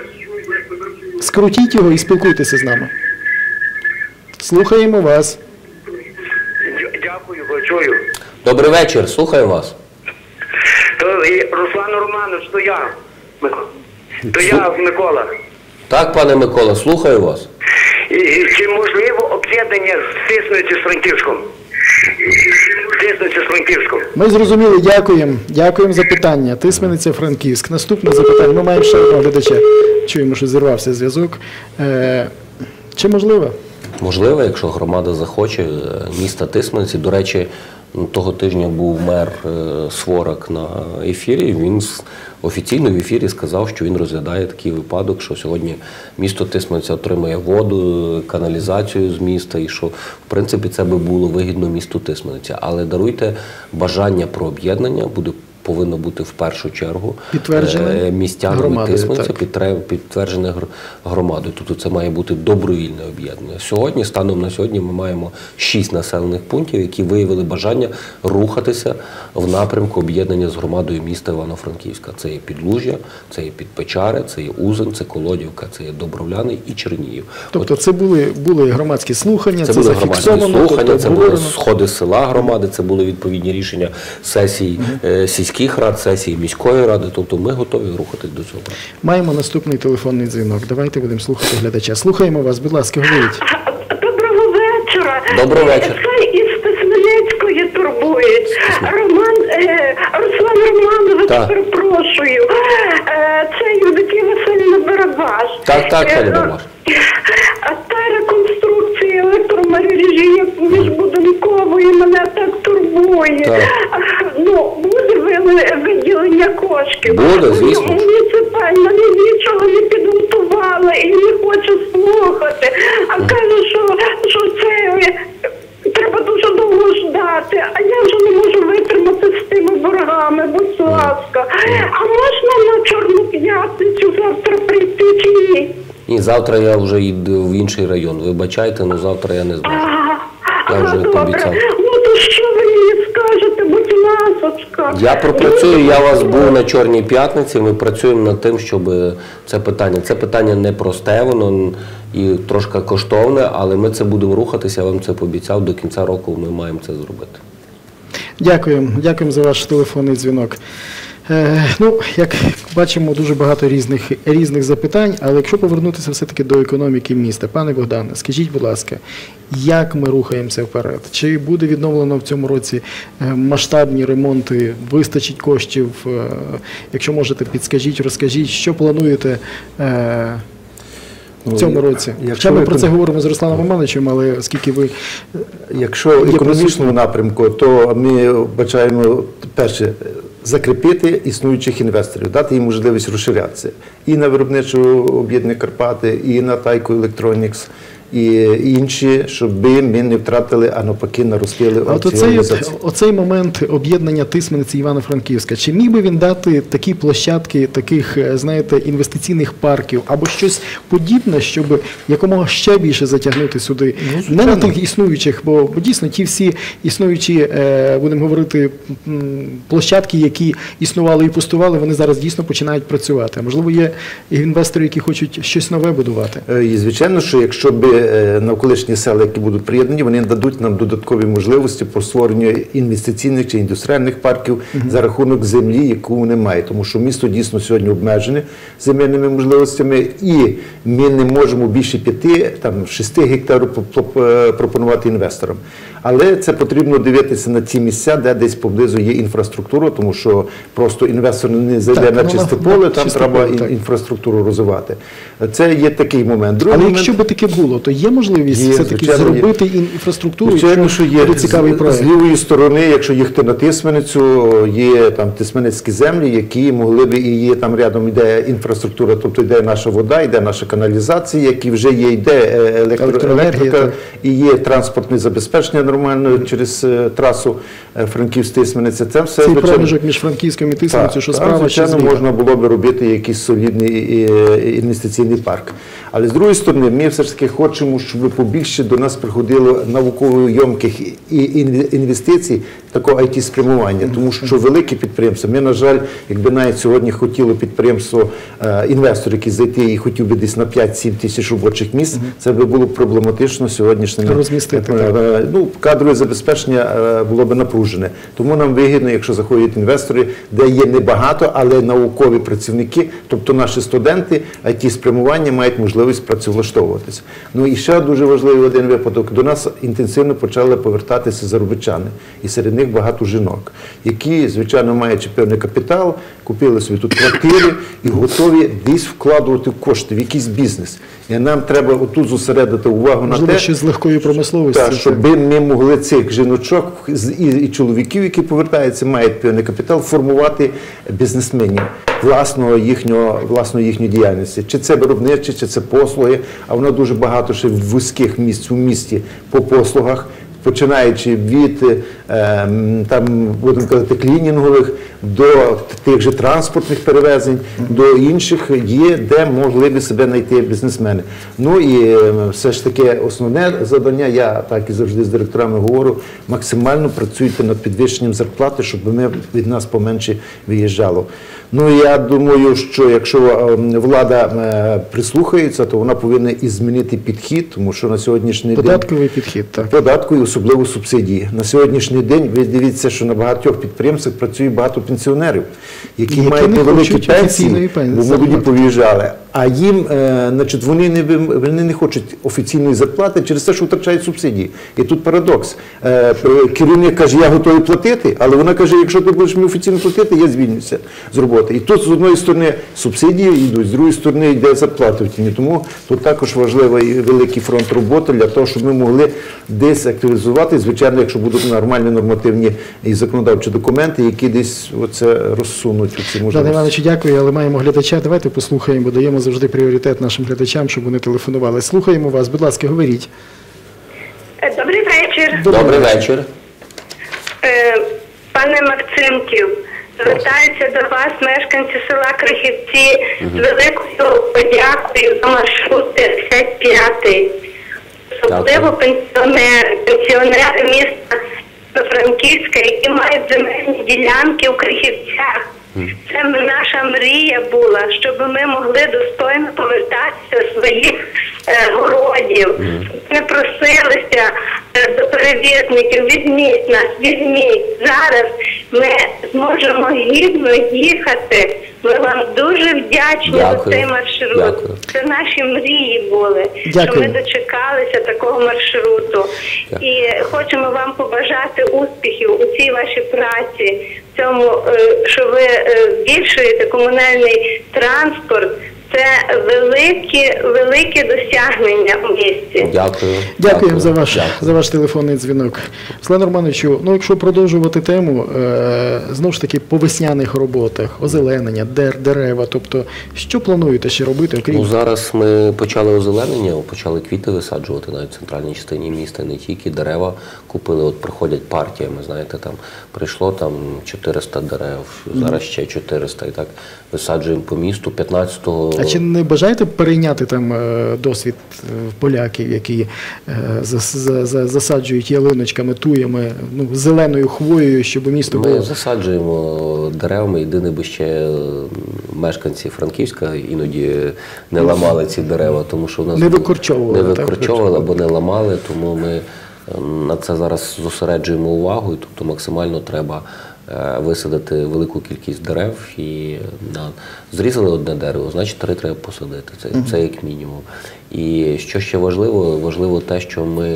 Скрутіть його і спілкуйтеся з нами. Слухаємо вас. Дякую. Дякую, чую. Добрий вечір, слухаю вас. То і Руслан Романович, то я. То я, Микола. Так, пане Микола, слухаю вас. І, і чи можливо об'єднання з Тисмениці з Франківськом? Тисмениці з Франківськом. Ми зрозуміли, дякуємо. Дякуємо за питання. Тисмениця, Франківськ. Наступне запитання. Ми маємо ще одного глядача. Чуємо, що зірвався зв'язок. Е, чи можливо? Можливо, якщо громада захоче, міста Тисмениці. До речі, того тижня був мер Сворак на ефірі. Він офіційно в ефірі сказав, що він розглядає такий випадок, що сьогодні місто Тисмениця отримує воду, каналізацію з міста, і що, в принципі, це би було вигідно місту Тисмениця. Але даруйте, бажання про об'єднання буде повинно бути в першу чергу підтверджене містянами Тисмениця, підтверджене громадою. Тобто це має бути добровільне об'єднання. Сьогодні, станом на сьогодні, ми маємо шість населених пунктів, які виявили бажання рухатися в напрямку об'єднання з громадою міста Івано-Франківська. Це є Підлужжя, це є Підпечари, це є Узин, це Колодівка, це є Добровляни і Чернігів. Тобто це були, були громадські слухання, це, це були громадські зафіксовано, слухання, тобто це були сходи села громади, це були відповідні рішення сесій угу. сільських рад, сесії міської ради, тобто ми готові рухатись до цього. Маємо наступний телефонний дзвінок. Давайте будемо слухати глядача. Слухаємо вас, будь ласка, говоріть. Доброго вечора. Доброго вечора. Це із Тисменецької турбують. Роман, е, Руслан Романович, так. перепрошую. Е, це Юдикія Васильівна Барабаш. Так, так, пані Барабаш. Та реконструкція електромережі міжбудинкової мене так турбує. Так. Ну, буде виділення коштів. Буде, звісно. Муніципальна нічого не підготувала і не хоче слухати. А каже, що, що це треба дуже довго ждати. А я вже не можу витримати з тими боргами, будь ласка. А можна на Чорну п'ятницю завтра прийти чи ні? Ні, завтра я вже йду в інший район. Вибачайте, але завтра я не зможу. Я ага, вже добре. пообіцяв. Ну то що ви мені скажете, будь ласочка? Я пропрацюю, я у вас був на Чорній п'ятниці, ми працюємо над тим, щоб це питання, це питання непросте, воно і трошки коштовне, але ми це будемо рухатися, я вам це пообіцяв, до кінця року ми маємо це зробити. Дякуємо, дякуємо за ваш телефонний дзвінок. Е, ну, як бачимо, дуже багато різних, різних запитань, але якщо повернутися все-таки до економіки міста, пане Богдане, скажіть, будь ласка, як ми рухаємося вперед? Чи буде відновлено в цьому році масштабні ремонти, вистачить коштів? Е, якщо можете, підскажіть, розкажіть, що плануєте е, в цьому році? Хоча ми про це говоримо з Русланом Романовичем, але оскільки ви... Якщо в економічному напрямку, то ми бачаємо, перше, закріпити існуючих інвесторів, дати їм можливість розширятися. І на виробничу об'єднання Карпати, і на Тайко Електронікс, і інші, щоб ми не втратили, а навпаки наростили от оцей, оцей момент об'єднання Тисмениці Івано-Франківська, чи міг би він дати такі площадки, таких, знаєте, інвестиційних парків, або щось подібне, щоб якомога ще більше затягнути сюди? Ну, не на тих існуючих, бо, бо дійсно ті всі існуючі, е, будемо говорити, площадки, які існували і пустували, вони зараз дійсно починають працювати. А можливо, є інвестори, які хочуть щось нове будувати? І звичайно, що якщо б навколишні села, які будуть приєднані, вони дадуть нам додаткові можливості по створенню інвестиційних чи індустріальних парків uh-huh. за рахунок землі, яку немає. Тому що місто дійсно сьогодні обмежене земельними можливостями, і ми не можемо більше п'яти, там, шести гектарів пропонувати інвесторам. Але це потрібно дивитися на ті місця, де десь поблизу є інфраструктура, тому що просто інвестор не зайде так, на чисте поле, там треба поле, інфраструктуру розвивати. Це є такий момент. Другий Але момент, якщо би таке було, то є можливість є, все-таки зробити є. інфраструктуру, звичайно, що є. Буде цікавий проєкт. З лівої сторони, якщо їхати на Тисменицю, є там тисменецькі землі, які могли б, і є там рядом йде інфраструктура, тобто йде наша вода, йде наша каналізація, які вже є, йде електроелектрика, і є транспортне забезпечення нормально через трасу Франківськ-Тисмениця. Це все, цей проміжок між Франківськом і Тисменицею, що справа, звичайно, можна було б робити якийсь солідний інвестиційний парк. Але з другої сторони, ми все ж таки хочемо, щоб побільше до нас приходило науково-йомких інвестицій, такого ай ті-спрямування. Тому що великі підприємства, ми, на жаль, якби навіть сьогодні хотіло підприємство, інвестор, який зайти і хотів би десь на п'ять-сім тисяч робочих місць, це би було проблематично сьогоднішнім. Розмістити. Ну, кадрове забезпечення було б напружене. Тому нам вигідно, якщо заходять інвестори, де є небагато, але наукові працівники, тобто наші студенти, ай ті-спрямування мають можливість працевлаштовуватися. Ну і ще дуже важливий один випадок. До нас інтенсивно почали повертатися заробітчани. І серед них багато жінок, які, звичайно, маючи певний капітал, купили собі тут квартири і готові десь вкладувати кошти в якийсь бізнес. І нам треба отут зосередити увагу Можливо, на те, ще з легкої промисловості. Так, щоб ми могли цих жіночок і, і чоловіків, які повертаються, мають певний капітал, формувати бізнесменів власного їхнього, власної їхньої діяльності. Чи це виробничі, чи це послуги, а воно дуже багато ще вузьких місць у місті по послугах, починаючи від, е, там, будемо казати, клінінгових, до тих же транспортних перевезень, до інших є, де могли би себе знайти бізнесмени. Ну і е, все ж таки основне завдання, я так і завжди з директорами говорю, максимально працюйте над підвищенням зарплати, щоб ми, від нас поменше виїжджало. Ну, я думаю, що якщо влада е, прислухається, то вона повинна і змінити підхід, тому що на сьогоднішній день... Податковий підхід, так. Податкові, особливо субсидії. На сьогоднішній день ви дивіться, що на багатьох підприємствах працює багато пенсіонерів, які, які мають невеликі пенсії, бо молоді повиїжджали. А їм, е, значить, вони не, вони не хочуть офіційної зарплати через те, що втрачають субсидії. І тут парадокс. Е, керівник каже, я готовий платити, але вона каже, якщо ти будеш мені офіційно платити, я звільнюся з роботи. І тут з одної сторони субсидії йдуть, з другої сторони йде зарплата в тіні. Тому тут також важливий великий фронт роботи для того, щоб ми могли десь активізувати, звичайно, якщо будуть нормальні нормативні і законодавчі документи, які десь оце розсунуть ці можливості. Дане Івановичу, дякую, але маємо глядача. Давайте послухаємо, бо даємо завжди пріоритет нашим глядачам, щоб вони телефонували. Слухаємо вас, будь ласка, говоріть. Добрий вечір. Добрий вечір. Е, Пане Максимків, звертаються до вас мешканці села Крихівці з великою подякою за маршрут п'ятдесят п'ятий. Особливо пенсіонери, пенсіонери міста Франківська, які мають земельні ділянки у Крихівцях. Це наша мрія була, щоб ми могли достойно повертатися до своїх е, городів. Ми просилися е, до перевізників, візьміть нас, візьміть. Зараз ми зможемо гідно їхати. Ми вам дуже вдячні Дякую. за цей маршрут. Дякую. Це наші мрії були, Дякую. що ми дочекалися такого маршруту. Дякую. І хочемо вам побажати успіхів у цій вашій праці, в цьому, е, що ви е, збільшуєте комунальний транспорт. Це велике, велике досягнення у місті. Дякую. Дякуємо за ваш, Дякую. за ваш телефонний дзвінок. Руслан Романовичу, ну якщо продовжувати тему, е, знову ж таки, по весняних роботах, озеленення, дер, дерева, тобто, що плануєте ще робити, окрім... Ну, зараз ми почали озеленення, почали квіти висаджувати навіть в центральній частині міста, не тільки дерева купили, от приходять партіями, знаєте, там прийшло там чотириста дерев, зараз ще чотириста, і так висаджуємо по місту. п'ятнадцятого А чи не бажаєте перейняти там е, досвід е, поляків, які е, за- за- за- засаджують ялиночками, туями, ну, зеленою хвоєю, щоб місто Ми було... засаджуємо деревами, єдине би ще е, мешканці Франківська іноді не ламали ці дерева, тому що в нас Не викорчовували, не так, викорчовували або не ламали, тому ми е, на це зараз зосереджуємо увагу, і тобто максимально треба е, висадити велику кількість дерев і на, зрізали одне дерево, значить три треба посадити, це, це як мінімум. І що ще важливо, важливо те, що ми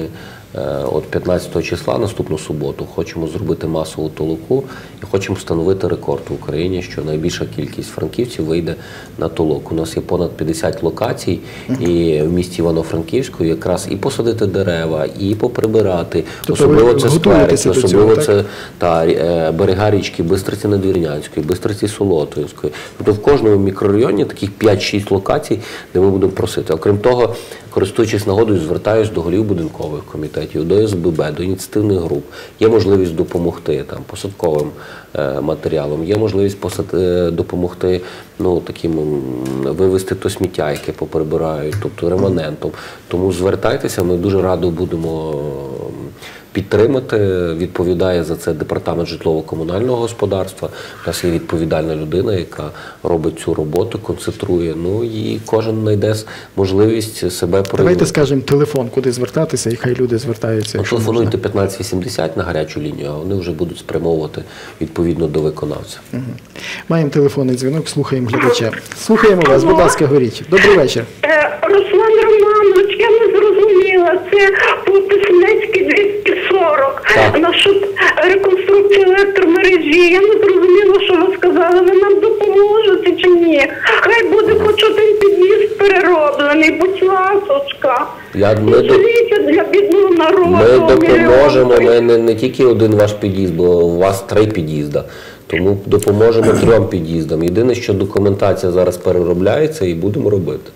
от п'ятнадцятого числа, наступну суботу, хочемо зробити масову толоку і хочемо встановити рекорд в Україні, що найбільша кількість франківців вийде на толоку. У нас є понад п'ятдесят локацій, і в місті Івано-Франківську якраз і посадити дерева, і поприбирати. Тобто особливо ви це готуєтеся Скверик, до цього, особливо так? це та, е, берега річки Бистриці Надвірнянської, Бистриці Солотвинської. Тобто в кожному мікрорайоні таких п'ять-шість локацій, де ми будемо просити. Окрім того, користуючись нагодою, звертаюсь до голів будинкових комітетів, комітетів, до ес бе бе, до ініціативних груп є можливість допомогти там, посадковим е, матеріалом, є можливість посад, е, допомогти ну, таким, м, вивезти то сміття, яке поприбирають, тобто реманентом. Тому звертайтеся, ми дуже радо будемо підтримати. Відповідає за це департамент житлово-комунального господарства. У нас є відповідальна людина, яка робить цю роботу, концентрує. Ну і кожен знайде можливість себе проявити. Давайте скажемо телефон, куди звертатися, і хай люди звертаються. Ну, телефонуйте п'ятнадцять вісімдесят на гарячу лінію, а вони вже будуть спрямовувати відповідно до виконавця. Угу. Маємо телефонний дзвінок, слухаємо глядача. Слухаємо вас, будь ласка, говоріть. Добрий вечір. Е, Руслан Романович, я не зрозуміла, це по Тисменецькій двісті сорок, насчет реконструкції електромережі. Я не зрозуміла, що ви сказали, ви нам допоможете чи ні? Хай буде хоч один під'їзд перероблений, будь ласочка. Я, ми, до... для бідного народу. ми допоможемо, ми не, не тільки один ваш під'їзд, бо у вас три під'їзда. Тому допоможемо трьом під'їздам. Єдине, що документація зараз переробляється і будемо робити.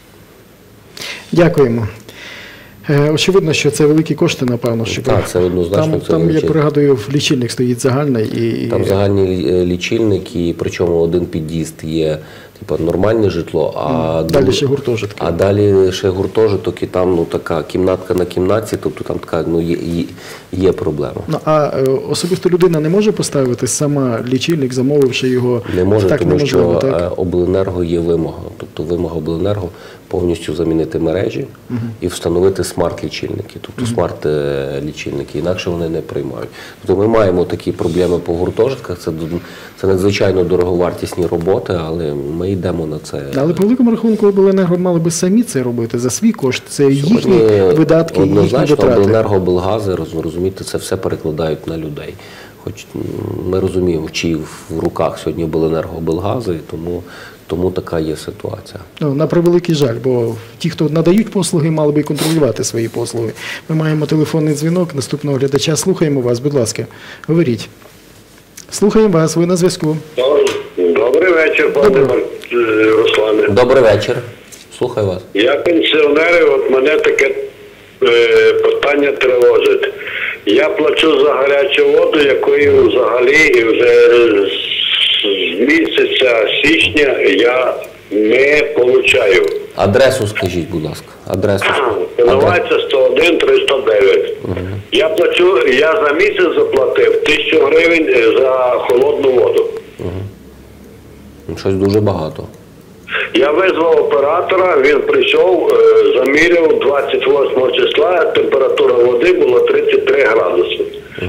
Дякуємо. Е, очевидно, що це великі кошти, напевно. Щоб... Так, це однозначно. Там, це там я величезно. пригадую, лічильник стоїть загальний. І... Там загальний лічильник, і причому один під'їзд є типу, нормальне житло, а далі друг... ще гуртожитки. А далі ще гуртожиток, і там ну, така кімнатка на кімнатці, тобто там така ну, є, є, є проблема. Ну, а е, особисто людина не може поставити сама лічильник, замовивши його? Не може, так, тому неможливо, що так? обленерго є вимога. Тобто вимога обленерго повністю замінити мережі uh-huh. і встановити смарт-лічильники, тобто uh-huh. смарт-лічильники, інакше вони не приймають. Тобто ми маємо такі проблеми по гуртожитках, це, це надзвичайно дороговартісні роботи, але ми йдемо на це. Але по великому рахунку обленерго мали би самі це робити за свій кошт, це їхні Сьогодні видатки, їхні однозначно витрати. обленерго, облгази, розумієте, це все перекладають на людей. Хоч ми розуміємо, чи в руках сьогодні обленерго, облгази, тому Тому така є ситуація. Ну, на превеликий жаль, бо ті, хто надають послуги, мали би і контролювати свої послуги. Ми маємо телефонний дзвінок наступного глядача. Слухаємо вас, будь ласка. Говоріть. Слухаємо вас, ви на зв'язку. Добрий вечір, пане Руслане. Добрий вечір. Слухаю вас. Я пенсіонер, от мене таке е, питання тривожить. Я плачу за гарячу воду, якої взагалі вже з місяця січня я не получаю. Адресу скажіть, будь ласка. Адресу. Називається сто один триста дев'ять. Угу. Я плачу, я за місяць заплатив тисячу гривень за холодну воду. Угу. Щось дуже багато. Я визвав оператора, він прийшов, заміряв двадцять восьмого числа, температура води була тридцять три градуси. Угу.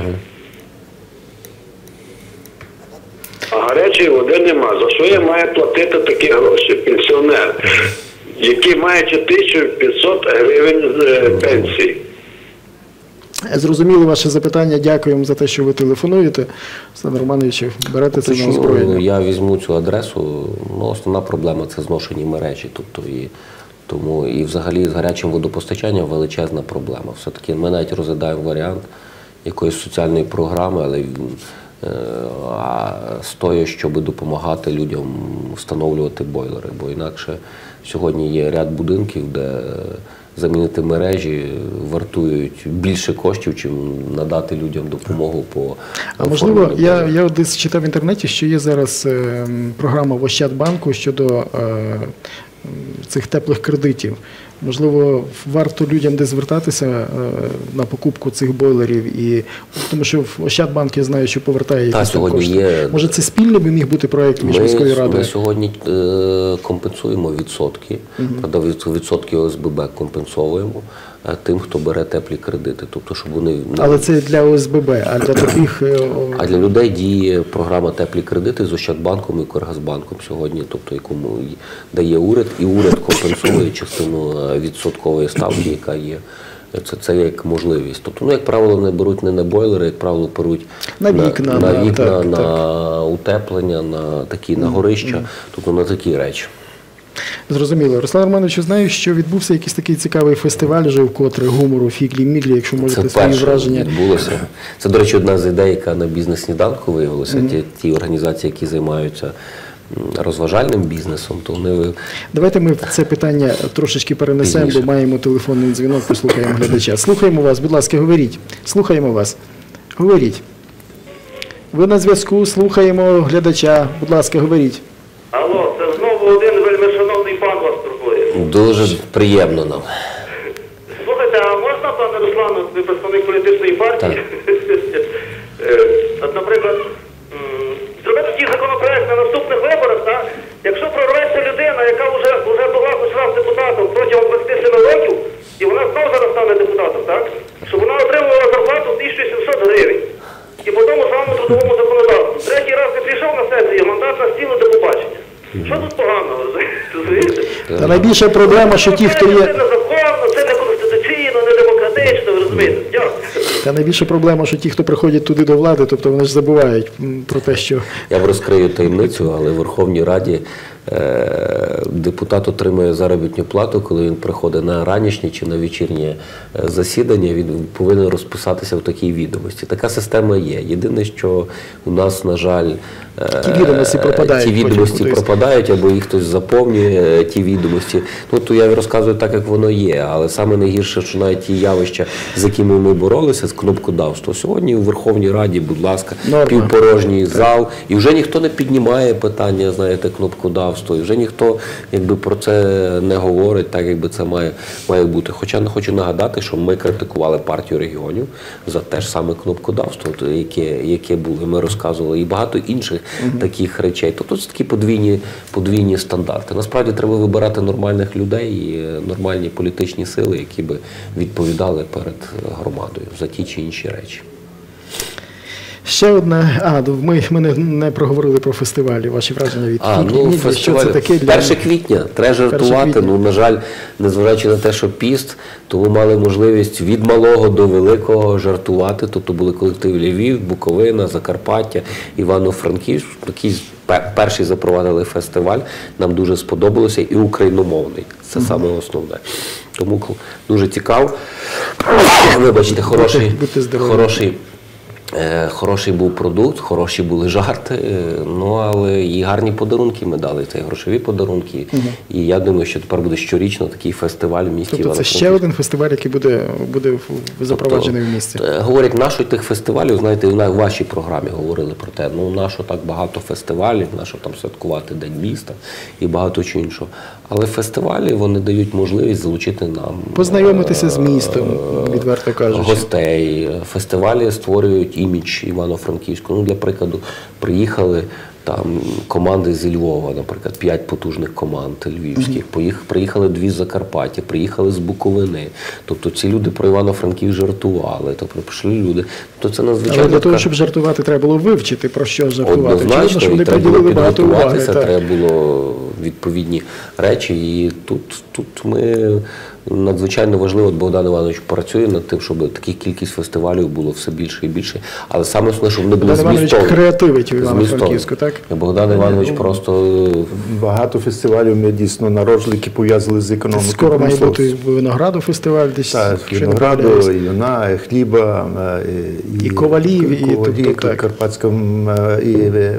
А гарячої води нема. За що я маю платити такі гроші? Пенсіонер, який має тисячу п'ятсот гривень пенсії. Зрозуміло ваше запитання. Дякуємо за те, що ви телефонуєте. Руслан Романович, берете це на озброєння. Я візьму цю адресу. Ну, основна проблема – це зношені мережі. Тобто, і, тому і взагалі з гарячим водопостачанням величезна проблема. Все-таки ми навіть розглядаємо варіант якоїсь соціальної програми, але а з тою, щоб допомагати людям встановлювати бойлери. Бо інакше сьогодні є ряд будинків, де замінити мережі вартують більше коштів, чим надати людям допомогу по А можливо, я, я десь читав в інтернеті, що є зараз е, програма в Ощадбанку щодо е, цих теплих кредитів. Можливо, варто людям десь звертатися е, на покупку цих бойлерів, і тому що в Ощадбанк, я знаю, що повертає якісь там кошти. Є... Може, це спільний би міг бути проєкт між міською радою? Ми сьогодні е, компенсуємо відсотки, угу. Правда, відсотки О С Б Б компенсуємо тим, хто бере теплі кредити. Тобто, щоб вони... Але це для О С Б Б, а для таких... А для людей діє програма «Теплі кредити» з Ощадбанком і Укргазбанком сьогодні, тобто, якому дає уряд, і уряд компенсує частину відсоткової ставки, яка є. Це, це як можливість. Тобто, ну, як правило, не беруть не на бойлери, як правило, беруть на вікна, на, на, вікна, так, на так. утеплення, на такі, на горища, mm. тобто на такі речі. Зрозуміло. Руслан Романович, знаю, що відбувся якийсь такий цікавий фестиваль вже вкотре гумору, фіглі-міглі, якщо можете свої враження. Це відбулося. Це, до речі, одна з ідей, яка на бізнес-сніданку виявилася. Mm-hmm. Ті, ті організації, які займаються розважальним бізнесом, то вони... Давайте ми це питання трошечки перенесемо, бо маємо телефонний дзвінок, послухаємо глядача. Слухаємо вас, будь ласка, говоріть. Слухаємо вас. Говоріть. Ви на зв'язку, слухаємо глядача. Будь ласка, говоріть. Алло, це знову один вельмишановний пан вас турбує. Дуже приємно нам. Слухайте, а можна, пане Руслану, ви представник політичної партії? От, наприклад, зробити такий законопроект на наступних виборах, так? Якщо прорветься людина, яка вже, вже була хоч раз депутатом протягом двадцяти семи років, і вона знову зараз стане депутатом, так? Щоб вона отримувала зарплату тисячу сімсот гривень. І по тому самому трудовому законодавству. Третій раз не прийшов на сесію, мандат на стіл, до побачення. Що тут поганого, розумієте? Та найбільша проблема, що ті, хто є... Це незаконно, це не конституційно, не демократично, ви розумієте? Дякую. Та найбільша проблема, що ті, хто приходять туди до влади, тобто вони ж забувають про те, що... Я б розкрию таємницю, але в Верховній Раді е, депутат отримує заробітну плату, коли він приходить на ранішнє чи на вечірнє засідання, він повинен розписатися в такій відомості. Така система є. Єдине, що у нас, на жаль, е, ті відомості пропадають. Ті відомості пропадають, або їх хтось заповнює, ті відомості. Ну, то я розказую так, як воно є, але саме найгірше, що навіть ті явища, з якими ми боролися, з кнопкодавства. Сьогодні у Верховній Раді, будь ласка, Норма. Півпорожній зал, і вже ніхто не піднімає питання, знаєте, кнопкодавства, і вже ніхто якби про це не говорить, так якби це має, має бути. Хоча не хочу нагадати, що ми критикували партію регіонів за те ж саме кнопкодавство, яке, яке було, ми розказували, і багато інших угу. таких речей. Тобто це такі подвійні, подвійні стандарти. Насправді треба вибирати нормальних людей і нормальні політичні сили, які би відповідали перед громадою за ті чи інші речі. Ще одне, а, ми, ми не, не проговорили про фестивалі, ваші враження від а, квітня, ну, фестиваль, що це таке для... перше квітня, треба жартувати, ну, на жаль, незважаючи на те, що піст, то ви мали можливість від малого до великого жартувати, тобто були колективи Львів, Буковина, Закарпаття, Івано-Франківськ, такий перший запровадили фестиваль, нам дуже сподобалося, і україномовний, це mm-hmm. саме основне. Тому дуже цікаво, вибачте, хороший, хороший, Хороший був продукт, хороші були жарти, ну але і гарні подарунки ми дали, це і грошові подарунки. Угу. І я думаю, що тепер буде щорічно такий фестиваль в місті тобто Івано-Франківськ. Це ще один фестиваль, який буде, буде запроваджений тобто, в місті? Говорять, нашої тих фестивалів, знаєте, в вашій програмі говорили про те, ну нашо так багато фестивалів, нашо там святкувати День міста і багато чого іншого. Але фестивалі, вони дають можливість залучити нам... Познайомитися з містом, відверто кажучи. Гостей. Фестивалі створюють імідж Івано-Франківську. Ну, для прикладу, приїхали там команди зі Львова, наприклад, п'ять потужних команд львівських, mm-hmm. приїхали дві з Закарпаття, приїхали з Буковини. Тобто ці люди про Івано-Франківськ жартували, тобто прийшли люди. Тобто це надзвичайно... Але для того, щоб жартувати, треба було вивчити, про що жартувати. Однозначно, Очевидно, і треба було підготуватися, треба було відповідні речі. І тут, тут ми... Надзвичайно важливо, от Богдан Іванович працює над тим, щоб таких кількість фестивалів було все більше і більше. Але саме основне, щоб вони були змістовні. Богдан Іванович креативить у Івано-Франківську, так? Богдан Іванович просто... Багато фестивалів ми дійсно народжували, які пов'язали з економікою. Скоро має бути винограду фестиваль. Десь, так, винограду, і вина, і хліба, і, і ковалів, і, і, ковалі, тобто, і карпатська і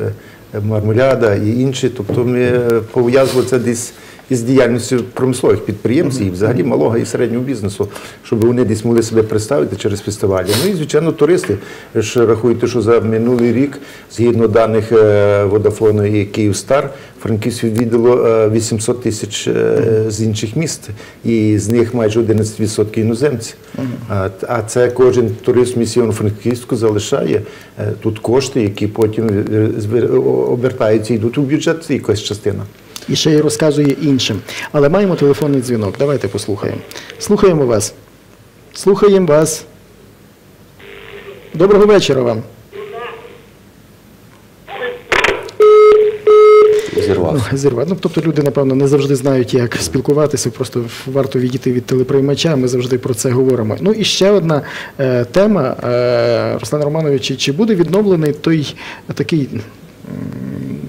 мармеляда, і інші. Тобто ми пов'язували це десь із діяльністю промислових підприємців і взагалі малого і середнього бізнесу, щоб вони десь могли себе представити через фестивалі. Ну і, звичайно, туристи. Ви ж рахуєте, що за минулий рік, згідно даних Водафону і Київстар, Франківськ відвідало вісімсот тисяч з інших міст, і з них майже одинадцять відсотків іноземці. А це кожен турист в місті Івано-Франківську залишає тут кошти, які потім обертаються і йдуть у бюджет, це якась частина. І ще й розказує іншим. Але маємо телефонний дзвінок. Давайте послухаємо. Слухаємо вас. Слухаємо вас. Доброго вечора вам. Зірвався. Ну, зірвався. Ну, тобто люди, напевно, не завжди знають, як спілкуватися, просто варто відійти від телеприймача, ми завжди про це говоримо. Ну і ще одна е, тема, е, Руслан Романович, чи буде відновлений той такий...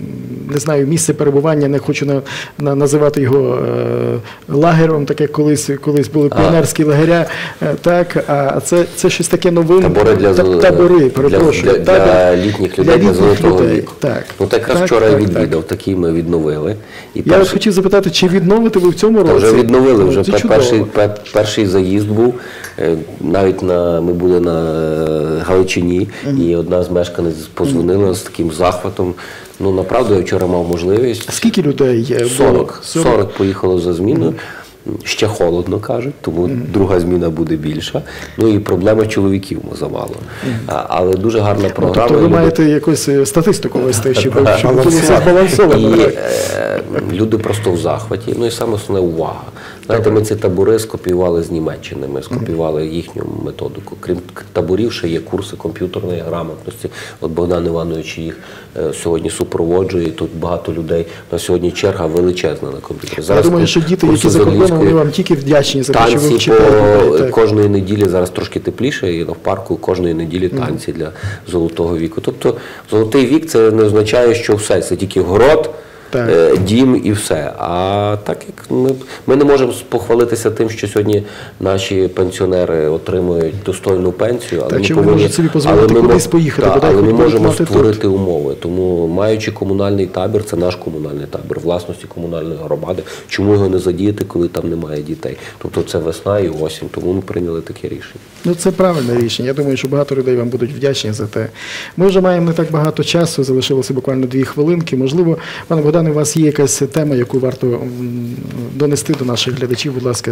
не знаю, місце перебування, не хочу на, на, називати його е, лагером, так як колись, колись були піонерські а. лагеря, е, так, а це, це щось таке нове. Табори для, табори, перепрошую. Для, для, для літніх людей, для золотого віку. Так. Ну, так якраз вчора я відвідав, такі ми відновили. І я перший... вас хотів запитати, чи відновите ви в цьому році? Та вже відновили, вже це перший, пер, перший заїзд був, навіть на, ми були на Галичині, mm-hmm. і одна з мешканець позвонила mm-hmm. з таким захватом. Ну, направду, я вчора мав можливість. Скільки людей? сорок. сорок поїхало за зміною. Mm-hmm. Ще холодно, кажуть, тому mm-hmm. друга зміна буде більша. Ну і проблема чоловіків замало. Mm-hmm. А, але дуже гарна програма. Ну, тобто ви маєте люди... якусь статистику вести, щоб було збалансовано. І люди просто в захваті. Ну і саме основне увага. Знаєте, ми ці табори скопіювали з Німеччини, ми скопіювали їхню методику. Крім таборів, ще є курси комп'ютерної грамотності. От Богдан Іванович їх е, сьогодні супроводжує, тут багато людей. На сьогодні черга величезна на комп'ютері. Я думаю, що діти, які за кордоном, вони вам тільки вдячні за те, що ви вчите. Танці кожної неділі, зараз трошки тепліше, і в парку кожної неділі танці mm-hmm. для золотого віку. Тобто золотий вік це не означає, що все, це тільки город, Так. дім і все. А так як ми, ми не можемо похвалитися тим, що сьогодні наші пенсіонери отримують достойну пенсію, але так, ми що повинні, ви можете собі дозволити кудись поїхати, так, але ми можемо створити тут. умови. Тому, маючи комунальний табір, це наш комунальний табір, власності комунальної громади, чому його не задіяти, коли там немає дітей? Тобто це весна і осінь, тому ми прийняли таке рішення. Ну це правильне рішення. Я думаю, що багато людей вам будуть вдячні за те. Ми вже маємо не так багато часу, залишилося буквально дві хвилинки. Можливо, пане Богдане, у вас є якась тема, яку варто донести до наших глядачів, будь ласка.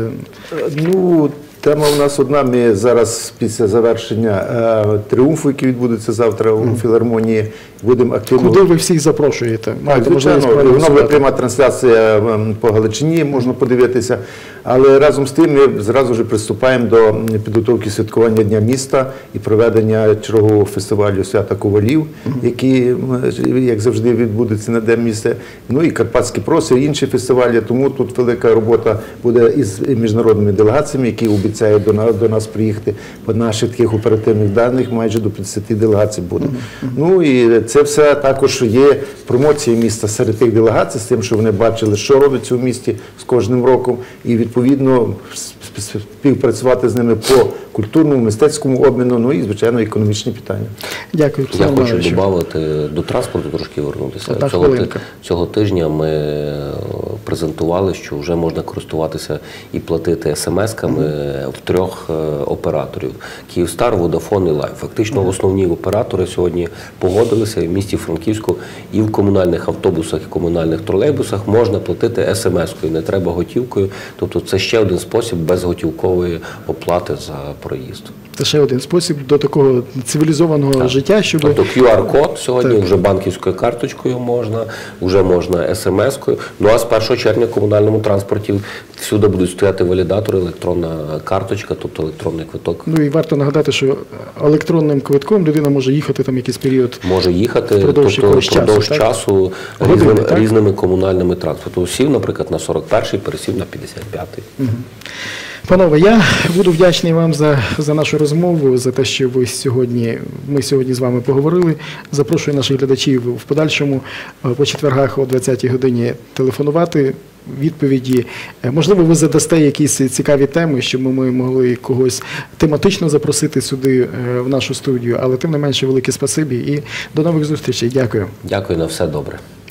Ну, тема у нас одна. Ми зараз після завершення е, тріумфу, який відбудеться завтра у mm. філармонії, будемо активно... Куди ви всіх запрошуєте? Так, звичайно, воно пряма трансляція по Галичині, можна подивитися. Але разом з тим ми зразу ж приступаємо до підготовки святкування Дня міста і проведення чергового фестивалю «Свята ковалів», mm-hmm. який, як завжди, відбудеться на День міста. Ну і «Карпатські проси», і інші фестивалі. Тому тут велика робота буде із міжнародними делегаціями, які обіцяють до нас, до нас приїхати. По наших таких оперативних даних майже до п'ятдесят делегацій буде. Mm-hmm. Ну і це все також є промоція міста серед тих делегацій, з тим, що вони бачили, що робиться у місті з кожним роком, і відповідно співпрацювати з ними по культурному, мистецькому обміну, ну і, звичайно, економічні питання. Дякую. Я хочу додати до транспорту, трошки вернутися. Цього, цього тижня ми презентували, що вже можна користуватися і платити смс-ками mm-hmm. в трьох операторів. Київстар, Водафон і Лайф. Фактично mm-hmm. основні оператори сьогодні погодилися в місті Франківську і в комунальних автобусах, і комунальних тролейбусах можна платити смс-кою, не треба готівкою. Тобто це ще один спосіб безготівкової оплати за проїзд. Це ще один спосіб до такого цивілізованого так. життя, щоб... Тобто кю ар-код сьогодні так. вже банківською карточкою можна, вже можна смс-кою. Ну а з першого червня в комунальному транспорті всюди будуть стояти валідатори, електронна карточка, тобто електронний квиток. Ну і варто нагадати, що електронним квитком людина може їхати там якийсь період. Може їхати впродовж тобто, впродовж часу, часу Години, різними, різними комунальними транспортами. Сів, наприклад, на сорок перший, пересів на п'ятдесят п'ятий. Угу. Панове, я буду вдячний вам за, за нашу розмову, за те, що ви сьогодні, ми сьогодні з вами поговорили. Запрошую наших глядачів в подальшому по четвергах о двадцятій годині телефонувати. Відповіді. Можливо, ви задасте якісь цікаві теми, щоб ми могли когось тематично запросити сюди в нашу студію. Але тим не менше, велике спасибі і до нових зустрічей. Дякую. Дякую, на все добре.